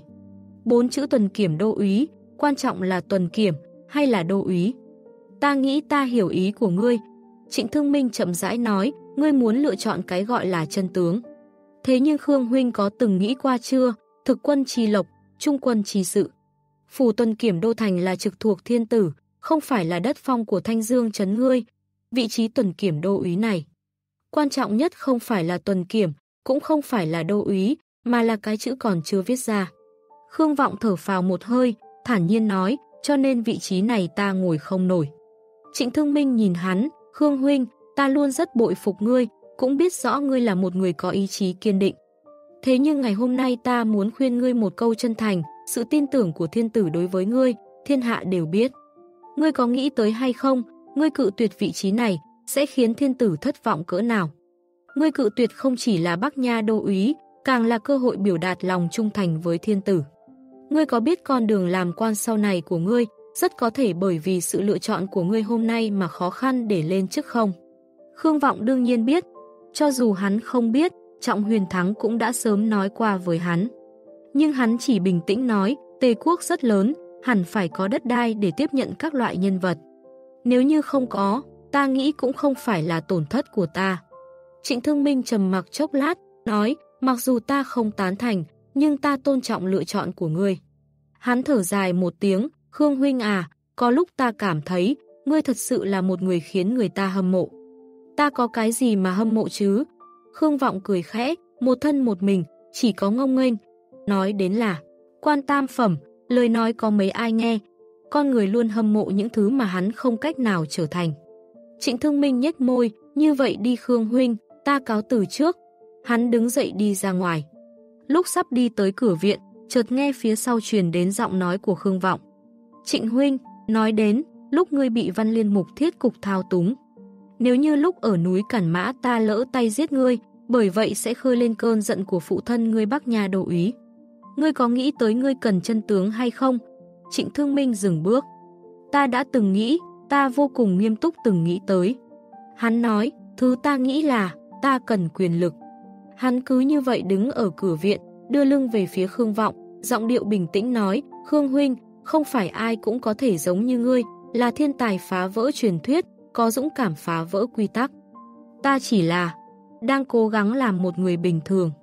4 chữ tuần kiểm đô úy, quan trọng là tuần kiểm hay là đô úy? Ta nghĩ ta hiểu ý của ngươi. Trịnh Thương Minh chậm rãi nói, ngươi muốn lựa chọn cái gọi là chân tướng. Thế nhưng Khương huynh có từng nghĩ qua chưa, thực quân trì lộc, trung quân trì sự. Phủ tuần kiểm đô thành là trực thuộc thiên tử, không phải là đất phong của Thanh Dương trấn ngươi. Vị trí tuần kiểm đô úy này, quan trọng nhất không phải là tuần kiểm, cũng không phải là đô úy, mà là cái chữ còn chưa viết ra. Khương Vọng thở phào một hơi, thản nhiên nói, cho nên vị trí này ta ngồi không nổi. Trịnh Thương Minh nhìn hắn, Khương huynh, ta luôn rất bội phục ngươi, cũng biết rõ ngươi là một người có ý chí kiên định. Thế nhưng ngày hôm nay ta muốn khuyên ngươi một câu chân thành, sự tin tưởng của thiên tử đối với ngươi, thiên hạ đều biết. Ngươi có nghĩ tới hay không, ngươi cự tuyệt vị trí này, sẽ khiến thiên tử thất vọng cỡ nào. Ngươi cự tuyệt không chỉ là Bắc Nha đô úy, càng là cơ hội biểu đạt lòng trung thành với thiên tử. Ngươi có biết con đường làm quan sau này của ngươi, rất có thể bởi vì sự lựa chọn của ngươi hôm nay mà khó khăn để lên chức không? Khương Vọng đương nhiên biết, cho dù hắn không biết, Trọng Huyền Thắng cũng đã sớm nói qua với hắn. Nhưng hắn chỉ bình tĩnh nói, Tề quốc rất lớn, hẳn phải có đất đai để tiếp nhận các loại nhân vật. Nếu như không có, ta nghĩ cũng không phải là tổn thất của ta. Trịnh Thương Minh trầm mặc chốc lát, nói, mặc dù ta không tán thành, nhưng ta tôn trọng lựa chọn của ngươi. Hắn thở dài một tiếng, Khương huynh à, có lúc ta cảm thấy, ngươi thật sự là một người khiến người ta hâm mộ. Ta có cái gì mà hâm mộ chứ? Khương Vọng cười khẽ, một thân một mình, chỉ có ngông nghênh. Nói đến là, quan tam phẩm, lời nói có mấy ai nghe. Con người luôn hâm mộ những thứ mà hắn không cách nào trở thành. Trịnh Thương Minh nhếch môi, như vậy đi Khương huynh, ta cáo từ trước. Hắn đứng dậy đi ra ngoài. Lúc sắp đi tới cửa viện, chợt nghe phía sau truyền đến giọng nói của Khương Vọng. Trịnh huynh, nói đến, lúc ngươi bị Văn Liên Mục thiết cục thao túng. Nếu như lúc ở núi Cản Mã ta lỡ tay giết ngươi, bởi vậy sẽ khơi lên cơn giận của phụ thân ngươi Bắc Nha đô úy. Ngươi có nghĩ tới ngươi cần chân tướng hay không? Trịnh Thương Minh dừng bước. Ta đã từng nghĩ, ta vô cùng nghiêm túc từng nghĩ tới. Hắn nói, thứ ta nghĩ là, ta cần quyền lực. Hắn cứ như vậy đứng ở cửa viện, đưa lưng về phía Khương Vọng, giọng điệu bình tĩnh nói, Khương huynh, không phải ai cũng có thể giống như ngươi, là thiên tài phá vỡ truyền thuyết, có dũng cảm phá vỡ quy tắc. Ta chỉ là đang cố gắng làm một người bình thường.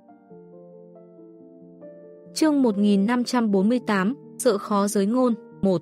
Chương 1548, sợ khó giới ngôn, 1.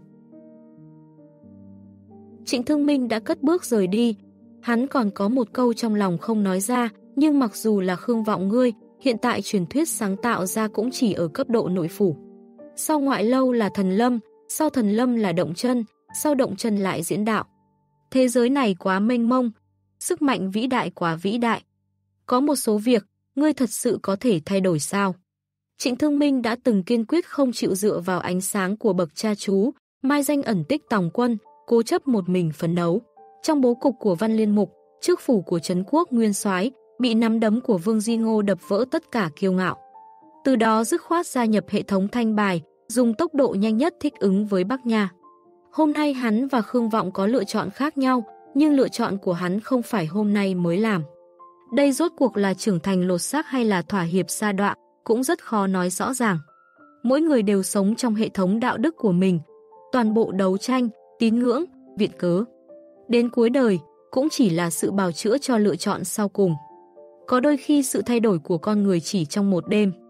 Trịnh Thương Minh đã cất bước rời đi. Hắn còn có một câu trong lòng không nói ra, nhưng mặc dù là Khương Vọng ngươi, hiện tại truyền thuyết sáng tạo ra cũng chỉ ở cấp độ nội phủ. Sau Ngoại Lâu là Thần Lâm, sau Thần Lâm là Động Chân, sau Động Chân lại Diễn Đạo. Thế giới này quá mênh mông, sức mạnh vĩ đại quá vĩ đại. Có một số việc, ngươi thật sự có thể thay đổi sao? Trịnh Thương Minh đã từng kiên quyết không chịu dựa vào ánh sáng của bậc cha chú, mai danh ẩn tích tòng quân, cố chấp một mình phấn đấu. Trong bố cục của Văn Liên Mục, trước phủ của Trấn Quốc Nguyên Soái bị nắm đấm của Vương Di Ngô đập vỡ tất cả kiêu ngạo. Từ đó dứt khoát gia nhập hệ thống thanh bài, dùng tốc độ nhanh nhất thích ứng với Bắc Nha. Hôm nay hắn và Khương Vọng có lựa chọn khác nhau, nhưng lựa chọn của hắn không phải hôm nay mới làm. Đây rốt cuộc là trưởng thành lột xác hay là thỏa hiệp sa đọa, cũng rất khó nói rõ ràng. Mỗi người đều sống trong hệ thống đạo đức của mình, toàn bộ đấu tranh, tín ngưỡng, viện cớ. Đến cuối đời, cũng chỉ là sự bào chữa cho lựa chọn sau cùng. Có đôi khi sự thay đổi của con người chỉ trong một đêm.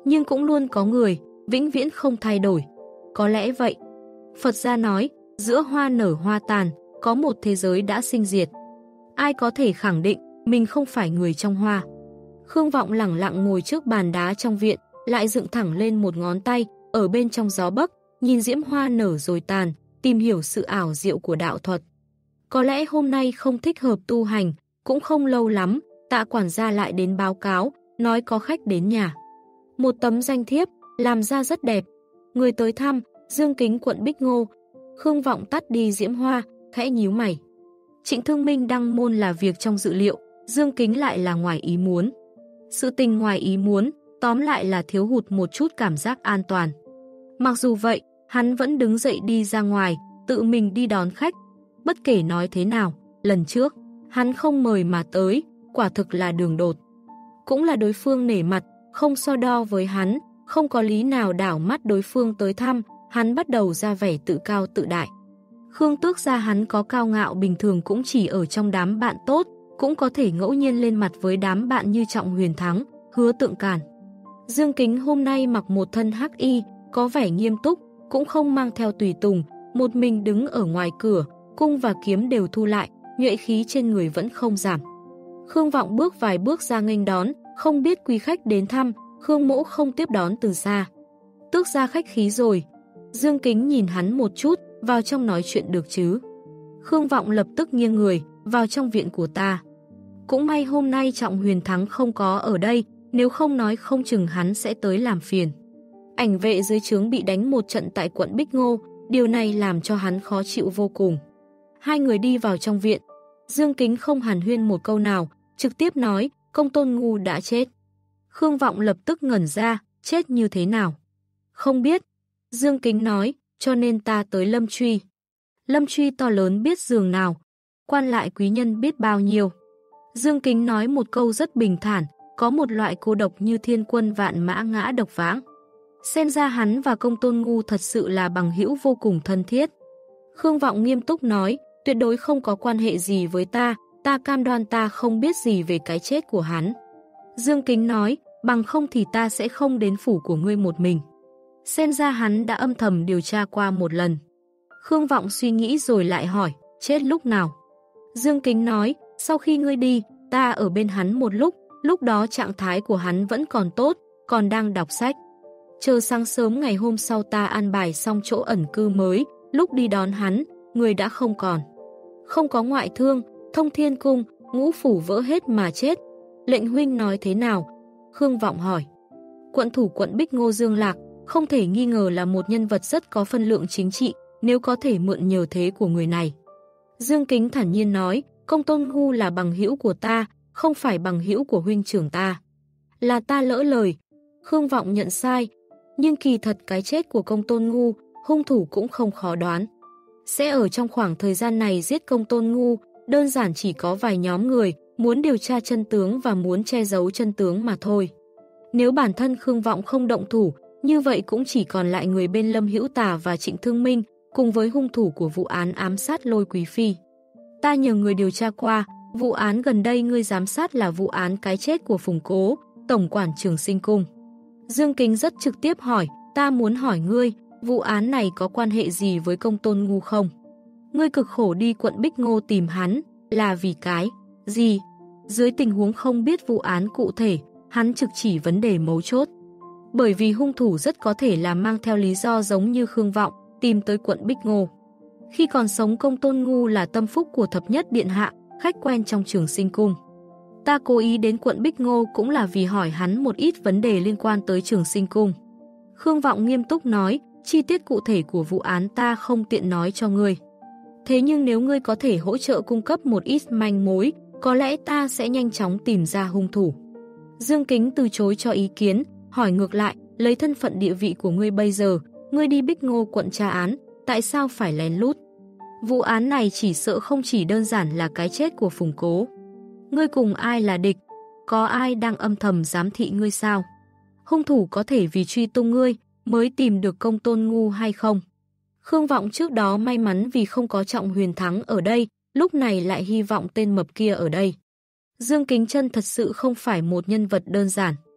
Nhưng cũng luôn có người, vĩnh viễn không thay đổi. Có lẽ vậy. Phật gia nói, giữa hoa nở hoa tàn, có một thế giới đã sinh diệt. Ai có thể khẳng định mình không phải người trong hoa? Khương Vọng lẳng lặng ngồi trước bàn đá trong viện, lại dựng thẳng lên một ngón tay, ở bên trong gió bấc, nhìn diễm hoa nở rồi tàn, tìm hiểu sự ảo diệu của đạo thuật. Có lẽ hôm nay không thích hợp tu hành, cũng không lâu lắm, Tạ quản gia lại đến báo cáo, nói có khách đến nhà. Một tấm danh thiếp, làm ra rất đẹp. Người tới thăm, Dương Kính quận Bích Ngô. Khương Vọng tắt đi diễm hoa, khẽ nhíu mày. Trịnh Thương Minh đăng môn là việc trong dự liệu, Dương Kính lại là ngoài ý muốn. Sự tình ngoài ý muốn, tóm lại là thiếu hụt một chút cảm giác an toàn. Mặc dù vậy, hắn vẫn đứng dậy đi ra ngoài, tự mình đi đón khách. Bất kể nói thế nào, lần trước, hắn không mời mà tới, quả thực là đường đột. Cũng là đối phương nể mặt, không so đo với hắn, không có lý nào đảo mắt đối phương tới thăm, hắn bắt đầu ra vẻ tự cao tự đại. Khương Tước gia hắn có cao ngạo bình thường cũng chỉ ở trong đám bạn tốt, cũng có thể ngẫu nhiên lên mặt với đám bạn như Trọng Huyền Thắng, Hứa Tượng Càn. Dương Kính hôm nay mặc một thân hắc y, có vẻ nghiêm túc, cũng không mang theo tùy tùng, một mình đứng ở ngoài cửa, cung và kiếm đều thu lại, nhuệ khí trên người vẫn không giảm. Khương Vọng bước vài bước ra nghênh đón, không biết quý khách đến thăm, Khương Mỗ không tiếp đón từ xa. Tước gia khách khí rồi. Dương Kính nhìn hắn một chút, vào trong nói chuyện được chứ. Khương Vọng lập tức nghiêng người, vào trong viện của ta. Cũng may hôm nay Trọng Huyền Thắng không có ở đây, nếu không nói không chừng hắn sẽ tới làm phiền. Ảnh vệ dưới trướng bị đánh một trận tại quận Bích Ngô, điều này làm cho hắn khó chịu vô cùng. Hai người đi vào trong viện. Dương Kính không hàn huyên một câu nào, trực tiếp nói, Công Tôn Ngu đã chết. Khương Vọng lập tức ngẩn ra, chết như thế nào? Không biết. Dương Kính nói, cho nên ta tới Lâm Truy. Lâm Truy to lớn biết giường nào, quan lại quý nhân biết bao nhiêu. Dương Kính nói một câu rất bình thản, có một loại cô độc như thiên quân vạn mã ngã độc vãng. Xem ra hắn và Công Tôn Ngu thật sự là bằng hữu vô cùng thân thiết. Khương Vọng nghiêm túc nói, tuyệt đối không có quan hệ gì với ta cam đoan ta không biết gì về cái chết của hắn. Dương Kính nói, bằng không thì ta sẽ không đến phủ của ngươi một mình. Xem ra hắn đã âm thầm điều tra qua một lần. Khương Vọng suy nghĩ rồi lại hỏi, chết lúc nào? Dương Kính nói, sau khi ngươi đi, ta ở bên hắn một lúc đó trạng thái của hắn vẫn còn tốt, còn đang đọc sách. Chờ sáng sớm ngày hôm sau ta an bài xong chỗ ẩn cư mới, lúc đi đón hắn, người đã không còn. Không có ngoại thương, Thông Thiên Cung, ngũ phủ vỡ hết mà chết. Lệnh huynh nói thế nào? Khương Vọng hỏi. Quận thủ quận Bích Ngô Dương Lạc, không thể nghi ngờ là một nhân vật rất có phân lượng chính trị, nếu có thể mượn nhờ thế của người này. Dương Kính thản nhiên nói, Công Tôn Ngu là bằng hữu của ta, không phải bằng hữu của huynh trưởng ta. Là ta lỡ lời. Khương Vọng nhận sai, nhưng kỳ thật cái chết của Công Tôn Ngu, hung thủ cũng không khó đoán. Sẽ ở trong khoảng thời gian này giết Công Tôn Ngu, đơn giản chỉ có vài nhóm người, muốn điều tra chân tướng và muốn che giấu chân tướng mà thôi. Nếu bản thân Khương Vọng không động thủ, như vậy cũng chỉ còn lại người bên Lâm Hữu Tà và Trịnh Thương Minh, cùng với hung thủ của vụ án ám sát Lôi Quý Phi. Ta nhờ người điều tra qua, vụ án gần đây ngươi giám sát là vụ án cái chết của Phùng Cố, tổng quản Trường Sinh Cung. Dương Kính rất trực tiếp hỏi, ta muốn hỏi ngươi, vụ án này có quan hệ gì với Công Tôn Ngu không? Ngươi cực khổ đi quận Bích Ngô tìm hắn, là vì cái gì? Dưới tình huống không biết vụ án cụ thể, hắn trực chỉ vấn đề mấu chốt. Bởi vì hung thủ rất có thể là mang theo lý do giống như Khương Vọng, tìm tới quận Bích Ngô. Khi còn sống Công Tôn Ngu là tâm phúc của thập nhất điện hạ, khách quen trong Trường Sinh Cung. Ta cố ý đến quận Bích Ngô cũng là vì hỏi hắn một ít vấn đề liên quan tới Trường Sinh Cung. Khương Vọng nghiêm túc nói, chi tiết cụ thể của vụ án ta không tiện nói cho ngươi. Thế nhưng nếu ngươi có thể hỗ trợ cung cấp một ít manh mối, có lẽ ta sẽ nhanh chóng tìm ra hung thủ. Dương Kính từ chối cho ý kiến, hỏi ngược lại, lấy thân phận địa vị của ngươi bây giờ, ngươi đi Bích Ngô quận tra án, tại sao phải lén lút? Vụ án này chỉ sợ không chỉ đơn giản là cái chết của Phùng Cố. Ngươi cùng ai là địch? Có ai đang âm thầm giám thị ngươi sao? Hung thủ có thể vì truy tung ngươi mới tìm được Công Tôn Ngu hay không? Khương Vọng trước đó may mắn vì không có Trọng Huyền Thắng ở đây, lúc này lại hy vọng tên mập kia ở đây. Dương Kính Chân thật sự không phải một nhân vật đơn giản.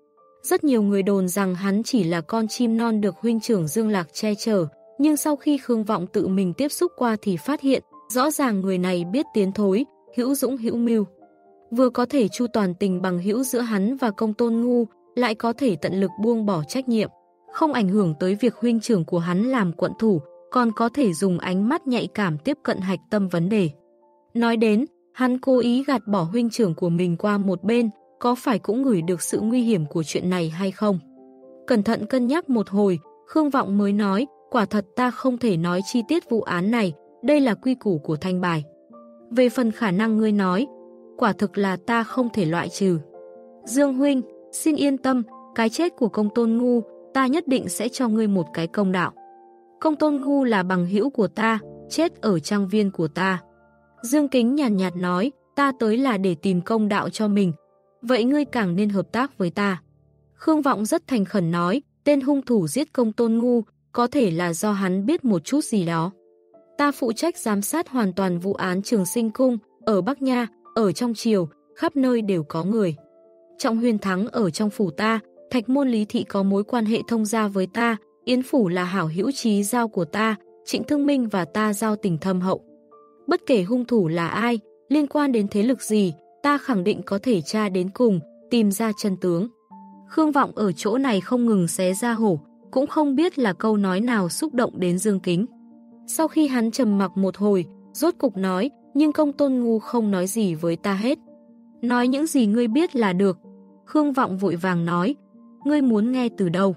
Rất nhiều người đồn rằng hắn chỉ là con chim non được huynh trưởng Dương Lạc che chở, nhưng sau khi Khương Vọng tự mình tiếp xúc qua thì phát hiện, rõ ràng người này biết tiến thối, hữu dũng hữu mưu. Vừa có thể chu toàn tình bằng hữu giữa hắn và Công Tôn Ngu, lại có thể tận lực buông bỏ trách nhiệm, không ảnh hưởng tới việc huynh trưởng của hắn làm quận thủ, còn có thể dùng ánh mắt nhạy cảm tiếp cận hạch tâm vấn đề. Nói đến, hắn cố ý gạt bỏ huynh trưởng của mình qua một bên, có phải cũng ngửi được sự nguy hiểm của chuyện này hay không? Cẩn thận cân nhắc một hồi, Khương Vọng mới nói, quả thật ta không thể nói chi tiết vụ án này, đây là quy củ của thanh bài. Về phần khả năng ngươi nói, quả thực là ta không thể loại trừ. Dương huynh, xin yên tâm, cái chết của Công Tôn Ngu, ta nhất định sẽ cho ngươi một cái công đạo. Công Tôn Ngu là bằng hữu của ta, chết ở trang viên của ta. Dương Kính nhàn nhạt nói, ta tới là để tìm công đạo cho mình. Vậy ngươi càng nên hợp tác với ta. Khương Vọng rất thành khẩn nói, tên hung thủ giết Công Tôn Ngu, có thể là do hắn biết một chút gì đó. Ta phụ trách giám sát hoàn toàn vụ án Trường Sinh Cung, ở Bắc Nha, ở trong triều, khắp nơi đều có người. Trọng Huyền Thắng ở trong phủ ta, Thạch Môn Lý Thị có mối quan hệ thông gia với ta, Yến Phủ là hảo hữu chí giao của ta, Trịnh Thương Minh và ta giao tình thâm hậu. Bất kể hung thủ là ai, liên quan đến thế lực gì, ta khẳng định có thể tra đến cùng, tìm ra chân tướng. Khương Vọng ở chỗ này không ngừng xé ra hổ, cũng không biết là câu nói nào xúc động đến Dương Kính. Sau khi hắn trầm mặc một hồi, rốt cục nói, nhưng Công Tôn Ngu không nói gì với ta hết. Nói những gì ngươi biết là được. Khương Vọng vội vàng nói, ngươi muốn nghe từ đâu?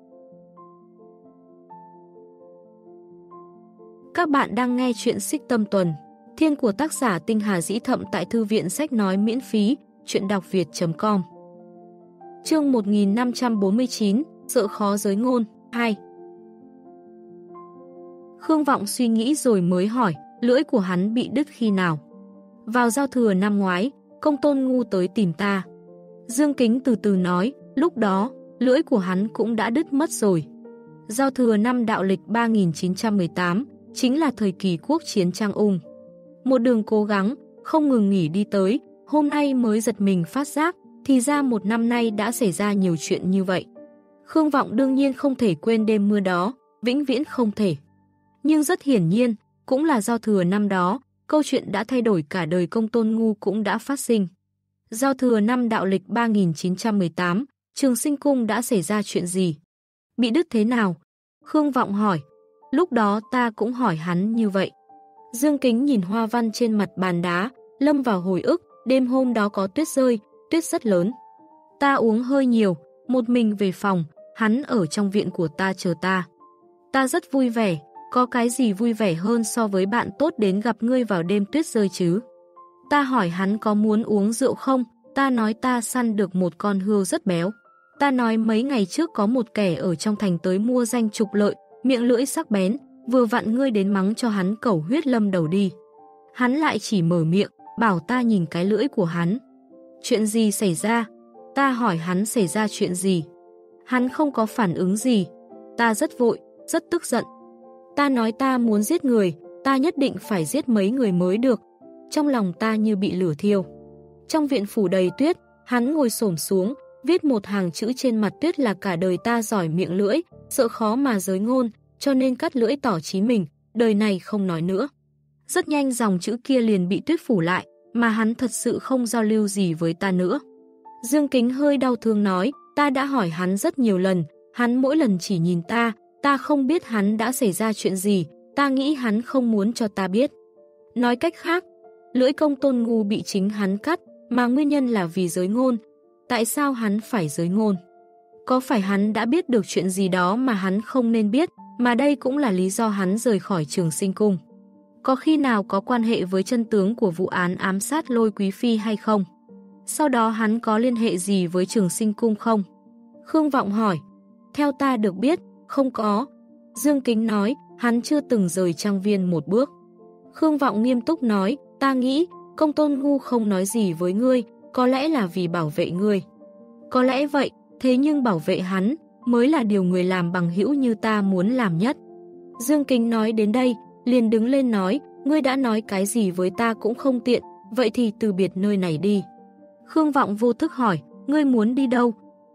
Các bạn đang nghe chuyện Xích Tâm Tuần, Thiên của tác giả Tinh Hà Dĩ Thậm tại Thư viện Sách Nói miễn phí, chuyện đọc việt.com. Chương 1549, Sợ khó giới ngôn, 2. Khương Vọng suy nghĩ rồi mới hỏi, lưỡi của hắn bị đứt khi nào? Vào giao thừa năm ngoái, Công Tôn Ngu tới tìm ta. Dương Kính từ từ nói, lúc đó, lưỡi của hắn cũng đã đứt mất rồi. Giao thừa năm đạo lịch 3918, chính là thời kỳ quốc chiến Trang Ung. Một đường cố gắng, không ngừng nghỉ đi tới, hôm nay mới giật mình phát giác, thì ra một năm nay đã xảy ra nhiều chuyện như vậy. Khương Vọng đương nhiên không thể quên đêm mưa đó, vĩnh viễn không thể. Nhưng rất hiển nhiên, cũng là giao thừa năm đó, câu chuyện đã thay đổi cả đời Công Tôn Ngu cũng đã phát sinh. Giao thừa năm đạo lịch 3918, Trường Sinh Cung đã xảy ra chuyện gì? Bị đứt thế nào? Khương Vọng hỏi. Lúc đó ta cũng hỏi hắn như vậy. Dương Kính nhìn hoa văn trên mặt bàn đá, lâm vào hồi ức, đêm hôm đó có tuyết rơi, tuyết rất lớn. Ta uống hơi nhiều, một mình về phòng, hắn ở trong viện của ta chờ ta. Ta rất vui vẻ, có cái gì vui vẻ hơn so với bạn tốt đến gặp ngươi vào đêm tuyết rơi chứ? Ta hỏi hắn có muốn uống rượu không, ta nói ta săn được một con hươu rất béo. Ta nói mấy ngày trước có một kẻ ở trong thành tới mua danh trục lợi, miệng lưỡi sắc bén, vừa vặn ngươi đến mắng cho hắn cẩu huyết lâm đầu đi. Hắn lại chỉ mở miệng, bảo ta nhìn cái lưỡi của hắn. Chuyện gì xảy ra? Ta hỏi hắn xảy ra chuyện gì? Hắn không có phản ứng gì. Ta rất vội, rất tức giận. Ta nói ta muốn giết người, ta nhất định phải giết mấy người mới được. Trong lòng ta như bị lửa thiêu. Trong viện phủ đầy tuyết, hắn ngồi xổm xuống, viết một hàng chữ trên mặt tuyết là cả đời ta giỏi miệng lưỡi, sợ khó mà giới ngôn, cho nên cắt lưỡi tỏ chí mình, đời này không nói nữa. Rất nhanh dòng chữ kia liền bị tuyết phủ lại, mà hắn thật sự không giao lưu gì với ta nữa. Dương Kính hơi đau thương nói, ta đã hỏi hắn rất nhiều lần, hắn mỗi lần chỉ nhìn ta không biết hắn đã xảy ra chuyện gì, ta nghĩ hắn không muốn cho ta biết. Nói cách khác, lưỡi Công Tôn Ngu bị chính hắn cắt, mà nguyên nhân là vì giới ngôn. Tại sao hắn phải giới ngôn? Có phải hắn đã biết được chuyện gì đó mà hắn không nên biết, mà đây cũng là lý do hắn rời khỏi Trường Sinh Cung? Có khi nào có quan hệ với chân tướng của vụ án ám sát Lôi Quý Phi hay không? Sau đó hắn có liên hệ gì với Trường Sinh Cung không? Khương Vọng hỏi. Theo ta được biết, không có. Dương Kính nói, hắn chưa từng rời trang viên một bước. Khương Vọng nghiêm túc nói, ta nghĩ, Công Tôn Ngu không nói gì với ngươi, có lẽ là vì bảo vệ ngươi. Có lẽ vậy, thế nhưng bảo vệ hắn mới là điều người làm bằng hữu như ta muốn làm nhất. Dương Kính nói đến đây, liền đứng lên nói, ngươi đã nói cái gì với ta cũng không tiện, vậy thì từ biệt nơi này đi. Khương Vọng vô thức hỏi, ngươi muốn đi đâu?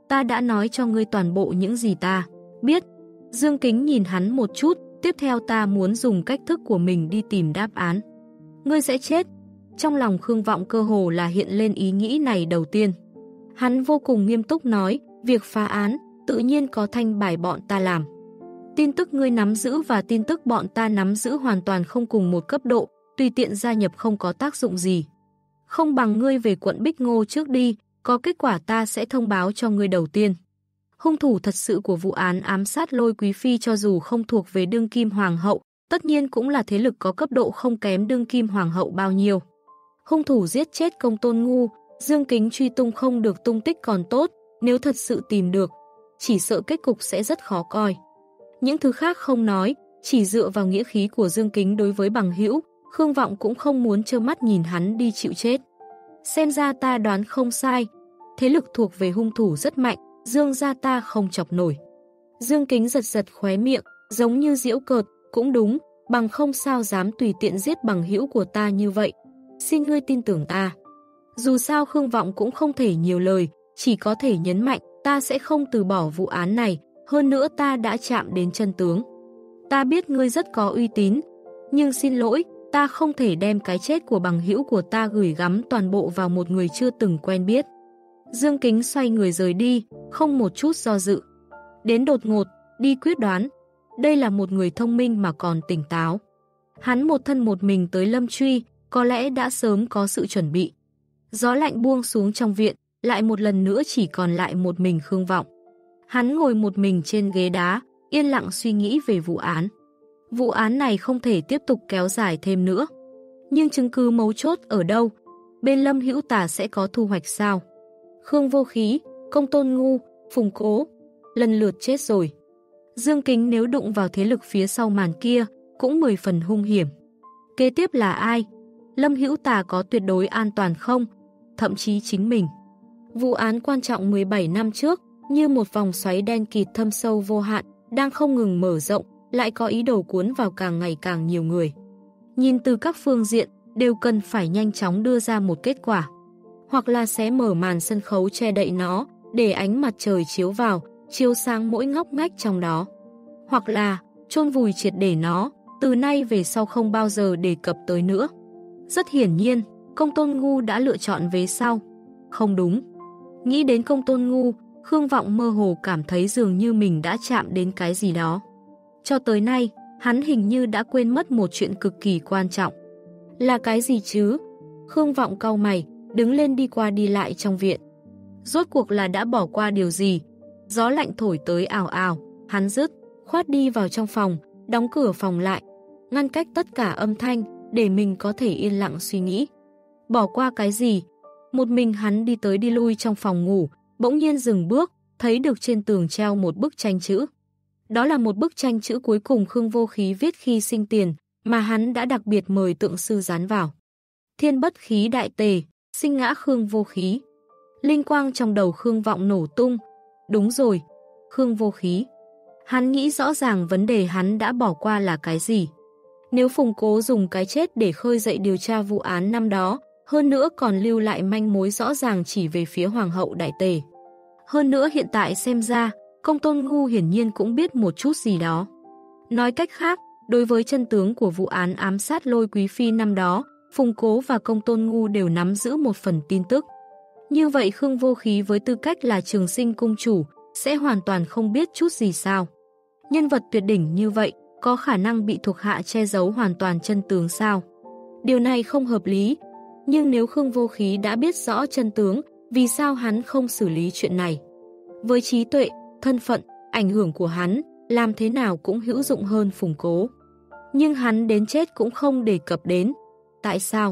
Ta đã nói cho ngươi toàn bộ những gì ta biết. Dương Kính nhìn hắn một chút, tiếp theo ta muốn dùng cách thức của mình đi tìm đáp án. Ngươi sẽ chết. Trong lòng Khương Vọng cơ hồ là hiện lên ý nghĩ này đầu tiên. Hắn vô cùng nghiêm túc nói, việc phá án, tự nhiên có thanh bài bọn ta làm. Tin tức ngươi nắm giữ và tin tức bọn ta nắm giữ hoàn toàn không cùng một cấp độ, tùy tiện gia nhập không có tác dụng gì. Không bằng ngươi về quận Bích Ngô trước đi, có kết quả ta sẽ thông báo cho ngươi đầu tiên. Hung thủ thật sự của vụ án ám sát Lôi Quý Phi cho dù không thuộc về đương kim hoàng hậu, tất nhiên cũng là thế lực có cấp độ không kém đương kim hoàng hậu bao nhiêu. Hung thủ giết chết Công Tôn Ngu, Dương Kính truy tung không được tung tích còn tốt, nếu thật sự tìm được, chỉ sợ kết cục sẽ rất khó coi. Những thứ khác không nói, chỉ dựa vào nghĩa khí của Dương Kính đối với bằng hữu, Khương Vọng cũng không muốn trơ mắt nhìn hắn đi chịu chết. Xem ra ta đoán không sai, thế lực thuộc về hung thủ rất mạnh, Dương gia ta không chọc nổi. Dương Kính giật giật khóe miệng, giống như giễu cợt, cũng đúng, bằng không sao dám tùy tiện giết bằng hữu của ta như vậy. Xin ngươi tin tưởng ta. Dù sao Khương Vọng cũng không thể nhiều lời, chỉ có thể nhấn mạnh, ta sẽ không từ bỏ vụ án này, hơn nữa ta đã chạm đến chân tướng. Ta biết ngươi rất có uy tín, nhưng xin lỗi, ta không thể đem cái chết của bằng hữu của ta gửi gắm toàn bộ vào một người chưa từng quen biết. Dương Kính xoay người rời đi, không một chút do dự. Đến đột ngột, đi quyết đoán. Đây là một người thông minh mà còn tỉnh táo. Hắn một thân một mình tới Lâm Truy, có lẽ đã sớm có sự chuẩn bị. Gió lạnh buông xuống trong viện, lại một lần nữa chỉ còn lại một mình Khương Vọng. Hắn ngồi một mình trên ghế đá, yên lặng suy nghĩ về vụ án. Vụ án này không thể tiếp tục kéo dài thêm nữa. Nhưng chứng cứ mấu chốt ở đâu? Bên Lâm Hữu Tà sẽ có thu hoạch sao? Khương Vô Khí, Công Tôn Ngu, Phùng Cố, lần lượt chết rồi. Dương Kính nếu đụng vào thế lực phía sau màn kia, cũng 10 phần hung hiểm. Kế tiếp là ai? Lâm Hữu Tà có tuyệt đối an toàn không? Thậm chí chính mình. Vụ án quan trọng 17 năm trước, như một vòng xoáy đen kịt thâm sâu vô hạn, đang không ngừng mở rộng, lại có ý đồ cuốn vào càng ngày càng nhiều người. Nhìn từ các phương diện, đều cần phải nhanh chóng đưa ra một kết quả. Hoặc là sẽ mở màn sân khấu che đậy nó, để ánh mặt trời chiếu vào, chiếu sáng mỗi ngóc ngách trong đó. Hoặc là chôn vùi triệt để nó, từ nay về sau không bao giờ đề cập tới nữa. Rất hiển nhiên, Công Tôn Ngu đã lựa chọn vế sau. Không đúng. Nghĩ đến Công Tôn Ngu, Khương Vọng mơ hồ cảm thấy dường như mình đã chạm đến cái gì đó. Cho tới nay, hắn hình như đã quên mất một chuyện cực kỳ quan trọng. Là cái gì chứ? Khương Vọng cau mày, đứng lên đi qua đi lại trong viện. Rốt cuộc là đã bỏ qua điều gì? Gió lạnh thổi tới ào ào, hắn dứt, khoát đi vào trong phòng, đóng cửa phòng lại, ngăn cách tất cả âm thanh để mình có thể yên lặng suy nghĩ. Bỏ qua cái gì? Một mình hắn đi tới đi lui trong phòng ngủ, bỗng nhiên dừng bước, thấy được trên tường treo một bức tranh chữ. Đó là một bức tranh chữ cuối cùng Khương Vô Khí viết khi sinh tiền, mà hắn đã đặc biệt mời tượng sư dán vào. Thiên bất khí đại tề, sinh ngã Khương Vô Khí. Linh quang trong đầu Khương Vọng nổ tung. Đúng rồi, Khương Vô Khí. Hắn nghĩ rõ ràng vấn đề hắn đã bỏ qua là cái gì. Nếu Phùng Cố dùng cái chết để khơi dậy điều tra vụ án năm đó, hơn nữa còn lưu lại manh mối rõ ràng chỉ về phía Hoàng hậu Đại Tề. Hơn nữa hiện tại xem ra, Công Tôn Ngu hiển nhiên cũng biết một chút gì đó. Nói cách khác, đối với chân tướng của vụ án ám sát Lôi Quý Phi năm đó, Phùng Cố và Công Tôn Ngu đều nắm giữ một phần tin tức. Như vậy Khương Vô Khí với tư cách là Trường Sinh cung chủ sẽ hoàn toàn không biết chút gì sao? Nhân vật tuyệt đỉnh như vậy có khả năng bị thuộc hạ che giấu hoàn toàn chân tướng sao? Điều này không hợp lý. Nhưng nếu Khương Vô Khí đã biết rõ chân tướng, vì sao hắn không xử lý chuyện này? Với trí tuệ, thân phận, ảnh hưởng của hắn, làm thế nào cũng hữu dụng hơn Phùng Cố. Nhưng hắn đến chết cũng không đề cập đến. Tại sao?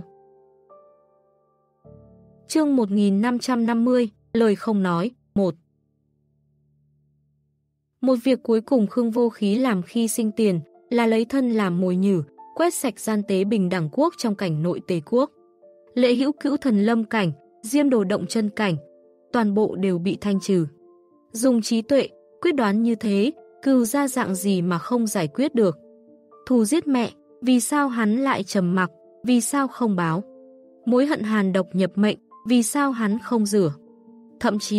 Chương 1550, lời không nói, 1. Một việc cuối cùng Khương Vô Khí làm khi sinh tiền là lấy thân làm mồi nhử, quét sạch gian tế bình đẳng quốc trong cảnh nội Tề quốc. Lệ Hữu Cữu thần lâm cảnh, Diêm Đồ động chân cảnh, toàn bộ đều bị thanh trừ. Dùng trí tuệ, quyết đoán như thế, cừu ra dạng gì mà không giải quyết được. Thù giết mẹ, vì sao hắn lại trầm mặc, vì sao không báo. Mối hận hàn độc nhập mệnh, vì sao hắn không rửa. Thậm chí,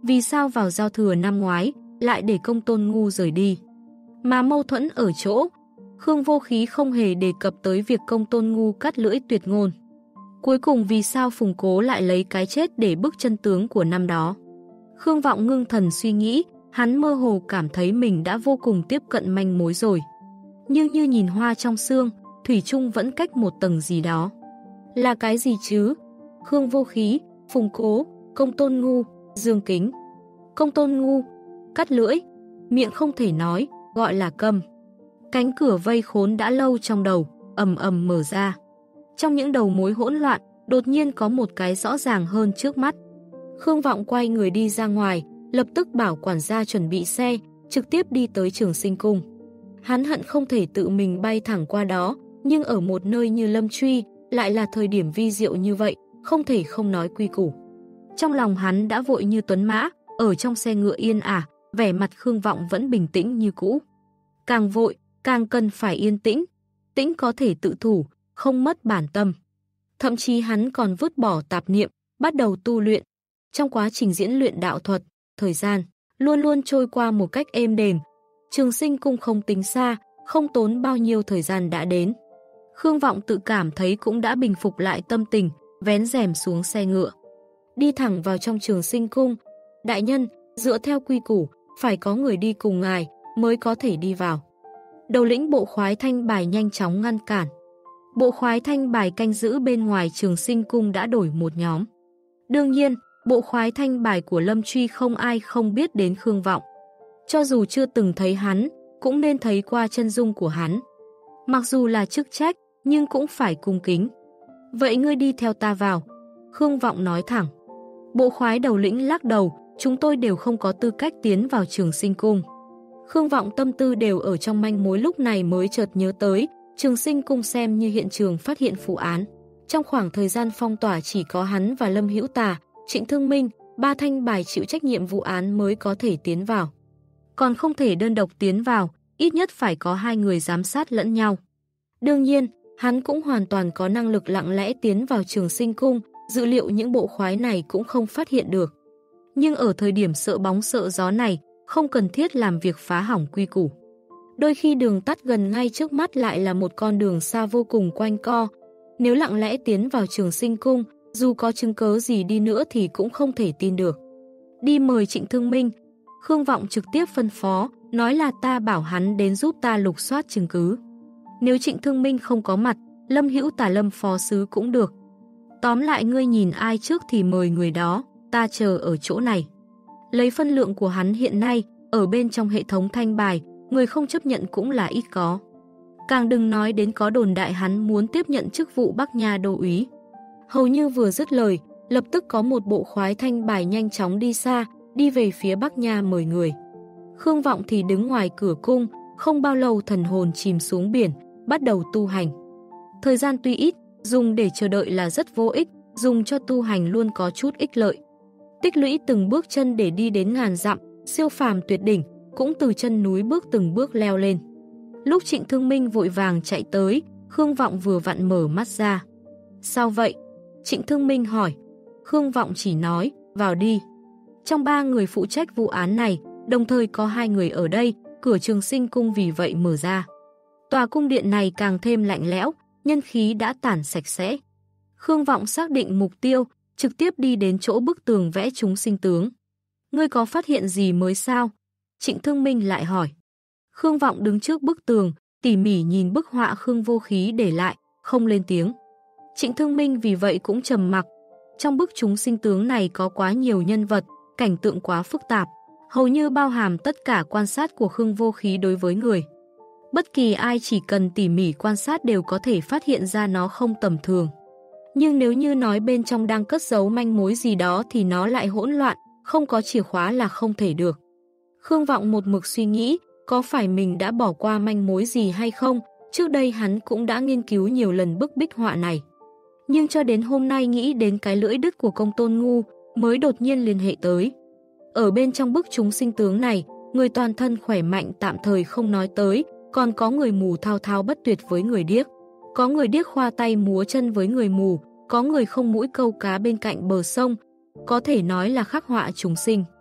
Vì sao vào giao thừa năm ngoái lại để Công Tôn Ngu rời đi? Mà mâu thuẫn ở chỗ, Khương Vô Khí không hề đề cập tới việc Công Tôn Ngu cắt lưỡi tuyệt ngôn. Cuối cùng vì sao Phùng Cố lại lấy cái chết để bức chân tướng của năm đó? Khương Vọng ngưng thần suy nghĩ, hắn mơ hồ cảm thấy mình đã vô cùng tiếp cận manh mối rồi. Nhưng như nhìn hoa trong sương, thủy chung vẫn cách một tầng gì đó. Là cái gì chứ? Khương Vô Khí, Phùng Cố, Công Tôn Ngu, Dương Kính. Công Tôn Ngu, cắt lưỡi, miệng không thể nói, gọi là câm. Cánh cửa vây khốn đã lâu trong đầu, ầm ầm mở ra. Trong những đầu mối hỗn loạn, đột nhiên có một cái rõ ràng hơn trước mắt. Khương Vọng quay người đi ra ngoài, lập tức bảo quản gia chuẩn bị xe, trực tiếp đi tới Trường Sinh Cung. Hắn hận không thể tự mình bay thẳng qua đó, nhưng ở một nơi như Lâm Truy, lại là thời điểm vi diệu như vậy, không thể không nói quy củ. Trong lòng hắn đã vội như tuấn mã, ở trong xe ngựa yên ả, vẻ mặt Khương Vọng vẫn bình tĩnh như cũ. Càng vội, càng cần phải yên tĩnh, tĩnh có thể tự thủ, không mất bản tâm. Thậm chí hắn còn vứt bỏ tạp niệm, bắt đầu tu luyện. Trong quá trình diễn luyện đạo thuật, thời gian luôn luôn trôi qua một cách êm đềm. Trường Sinh Cung không tính xa, không tốn bao nhiêu thời gian đã đến. Khương Vọng tự cảm thấy cũng đã bình phục lại tâm tình, vén rèm xuống xe ngựa. Đi thẳng vào trong Trường Sinh Cung. Đại nhân, dựa theo quy củ, phải có người đi cùng ngài mới có thể đi vào. Đầu lĩnh bộ khoái Thanh Bài nhanh chóng ngăn cản. Bộ khoái Thanh Bài canh giữ bên ngoài Trường Sinh Cung đã đổi một nhóm. Đương nhiên, bộ khoái Thanh Bài của Lâm Truy không ai không biết đến Khương Vọng. Cho dù chưa từng thấy hắn, cũng nên thấy qua chân dung của hắn. Mặc dù là chức trách, nhưng cũng phải cung kính. Vậy ngươi đi theo ta vào. Khương Vọng nói thẳng. Bộ khoái đầu lĩnh lắc đầu, chúng tôi đều không có tư cách tiến vào Trường Sinh Cung. Khương Vọng tâm tư đều ở trong manh mối, lúc này mới chợt nhớ tới, Trường Sinh Cung xem như hiện trường phát hiện vụ án. Trong khoảng thời gian phong tỏa chỉ có hắn và Lâm Hữu Tà, Trịnh Thương Minh, ba Thanh Bài chịu trách nhiệm vụ án mới có thể tiến vào. Còn không thể đơn độc tiến vào, ít nhất phải có hai người giám sát lẫn nhau. Đương nhiên, hắn cũng hoàn toàn có năng lực lặng lẽ tiến vào Trường Sinh Cung, dự liệu những bộ khoái này cũng không phát hiện được. Nhưng ở thời điểm sợ bóng sợ gió này, không cần thiết làm việc phá hỏng quy củ. Đôi khi đường tắt gần ngay trước mắt lại là một con đường xa vô cùng quanh co. Nếu lặng lẽ tiến vào Trường Sinh Cung, dù có chứng cớ gì đi nữa thì cũng không thể tin được. Đi mời Trịnh Thương Minh. Khương Vọng trực tiếp phân phó, nói là ta bảo hắn đến giúp ta lục soát chứng cứ. Nếu Trịnh Thương Minh không có mặt, Lâm Hữu Tà Lâm phó sứ cũng được. Tóm lại ngươi nhìn ai trước thì mời người đó, ta chờ ở chỗ này. Lấy phân lượng của hắn hiện nay, ở bên trong hệ thống Thanh Bài, người không chấp nhận cũng là ít có. Càng đừng nói đến có đồn đại hắn muốn tiếp nhận chức vụ Bắc Nha đô úy. Hầu như vừa dứt lời, lập tức có một bộ khoái Thanh Bài nhanh chóng đi xa, đi về phía Bắc Nha mời người. Khương Vọng thì đứng ngoài cửa cung, không bao lâu thần hồn chìm xuống biển, bắt đầu tu hành. Thời gian tuy ít, dùng để chờ đợi là rất vô ích, dùng cho tu hành luôn có chút ích lợi. Tích lũy từng bước chân để đi đến ngàn dặm, siêu phàm tuyệt đỉnh, cũng từ chân núi bước từng bước leo lên. Lúc Trịnh Thương Minh vội vàng chạy tới, Khương Vọng vừa vặn mở mắt ra. Sao vậy? Trịnh Thương Minh hỏi. Khương Vọng chỉ nói, vào đi. Trong ba người phụ trách vụ án này, đồng thời có hai người ở đây, cửa Trường Sinh Cung vì vậy mở ra. Tòa cung điện này càng thêm lạnh lẽo, nhân khí đã tản sạch sẽ. Khương Vọng xác định mục tiêu, trực tiếp đi đến chỗ bức tường vẽ chúng sinh tướng. Ngươi có phát hiện gì mới sao? Trịnh Thương Minh lại hỏi. Khương Vọng đứng trước bức tường, tỉ mỉ nhìn bức họa Khương Vô Khí để lại, không lên tiếng. Trịnh Thương Minh vì vậy cũng trầm mặc. Trong bức chúng sinh tướng này có quá nhiều nhân vật, cảnh tượng quá phức tạp, hầu như bao hàm tất cả quan sát của Khương Vô Khí đối với người. Bất kỳ ai chỉ cần tỉ mỉ quan sát đều có thể phát hiện ra nó không tầm thường. Nhưng nếu như nói bên trong đang cất giấu manh mối gì đó thì nó lại hỗn loạn, không có chìa khóa là không thể được. Khương Vọng một mực suy nghĩ, có phải mình đã bỏ qua manh mối gì hay không? Trước đây hắn cũng đã nghiên cứu nhiều lần bức bích họa này. Nhưng cho đến hôm nay nghĩ đến cái lưỡi đứt của Công Tôn Ngu, mới đột nhiên liên hệ tới. Ở bên trong bức chúng sinh tướng này, người toàn thân khỏe mạnh tạm thời không nói tới, còn có người mù thao thao bất tuyệt với người điếc. Có người điếc khoa tay múa chân với người mù, có người không mũi câu cá bên cạnh bờ sông, có thể nói là khắc họa chúng sinh.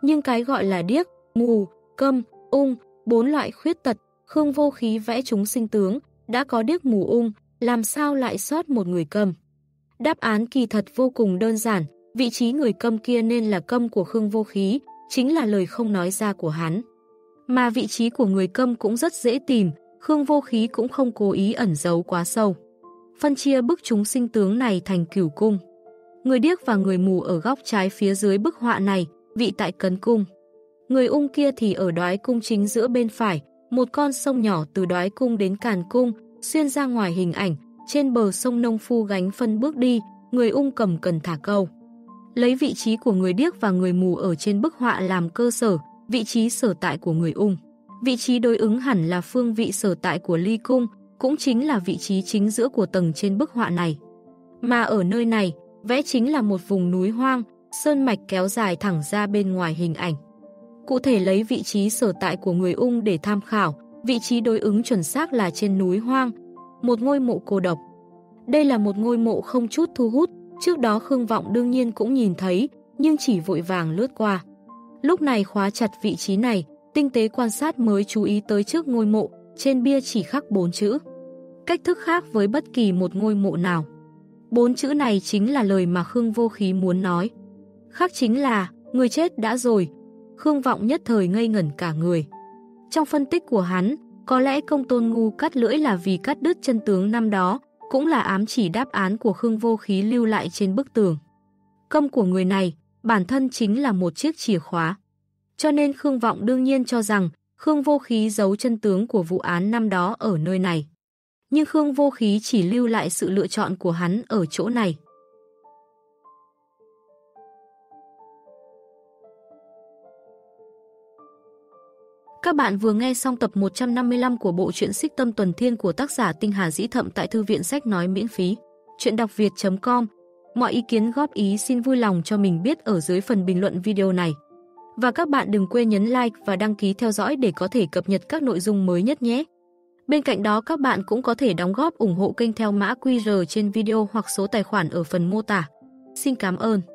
Nhưng cái gọi là điếc, mù, câm, ung, 4 loại khuyết tật, Khương Vô Khí vẽ chúng sinh tướng, đã có điếc mù ung, làm sao lại sót một người câm? Đáp án kỳ thật vô cùng đơn giản, vị trí người câm kia nên là câm của Khương Vô Khí, chính là lời không nói ra của hắn. Mà vị trí của người câm cũng rất dễ tìm, Khương Vô Khí cũng không cố ý ẩn giấu quá sâu. Phân chia bức chúng sinh tướng này thành cửu cung. Người điếc và người mù ở góc trái phía dưới bức họa này, vị tại cấn cung. Người ung kia thì ở đoái cung chính giữa bên phải, một con sông nhỏ từ đoái cung đến càn cung, xuyên ra ngoài hình ảnh, trên bờ sông nông phu gánh phân bước đi, người ung cầm cần thả câu. Lấy vị trí của người điếc và người mù ở trên bức họa làm cơ sở, vị trí sở tại của người ung. Vị trí đối ứng hẳn là phương vị sở tại của ly cung, cũng chính là vị trí chính giữa của tầng trên bức họa này. Mà ở nơi này, vẽ chính là một vùng núi hoang, sơn mạch kéo dài thẳng ra bên ngoài hình ảnh. Cụ thể lấy vị trí sở tại của người ung để tham khảo, vị trí đối ứng chuẩn xác là trên núi hoang, một ngôi mộ cô độc. Đây là một ngôi mộ không chút thu hút, trước đó Khương Vọng đương nhiên cũng nhìn thấy, nhưng chỉ vội vàng lướt qua. Lúc này khóa chặt vị trí này, tinh tế quan sát mới chú ý tới trước ngôi mộ, trên bia chỉ khắc 4 chữ. Cách thức khác với bất kỳ một ngôi mộ nào. 4 chữ này chính là lời mà Khương Vô Khí muốn nói. Khắc chính là, người chết đã rồi. Khương Vọng nhất thời ngây ngẩn cả người. Trong phân tích của hắn, có lẽ Công Tôn Ngu cắt lưỡi là vì cắt đứt chân tướng năm đó, cũng là ám chỉ đáp án của Khương Vô Khí lưu lại trên bức tường. Câm của người này, bản thân chính là một chiếc chìa khóa. Cho nên Khương Vọng đương nhiên cho rằng Khương Vô Khí giấu chân tướng của vụ án năm đó ở nơi này. Nhưng Khương Vô Khí chỉ lưu lại sự lựa chọn của hắn ở chỗ này. Các bạn vừa nghe xong tập 155 của bộ truyện Xích Tâm Tuần Thiên của tác giả Tinh Hà Dĩ Thậm tại Thư viện Sách Nói miễn phí. Chuyện đọc việt.com. Mọi ý kiến góp ý xin vui lòng cho mình biết ở dưới phần bình luận video này. Và các bạn đừng quên nhấn like và đăng ký theo dõi để có thể cập nhật các nội dung mới nhất nhé. Bên cạnh đó các bạn cũng có thể đóng góp ủng hộ kênh theo mã QR trên video hoặc số tài khoản ở phần mô tả. Xin cảm ơn.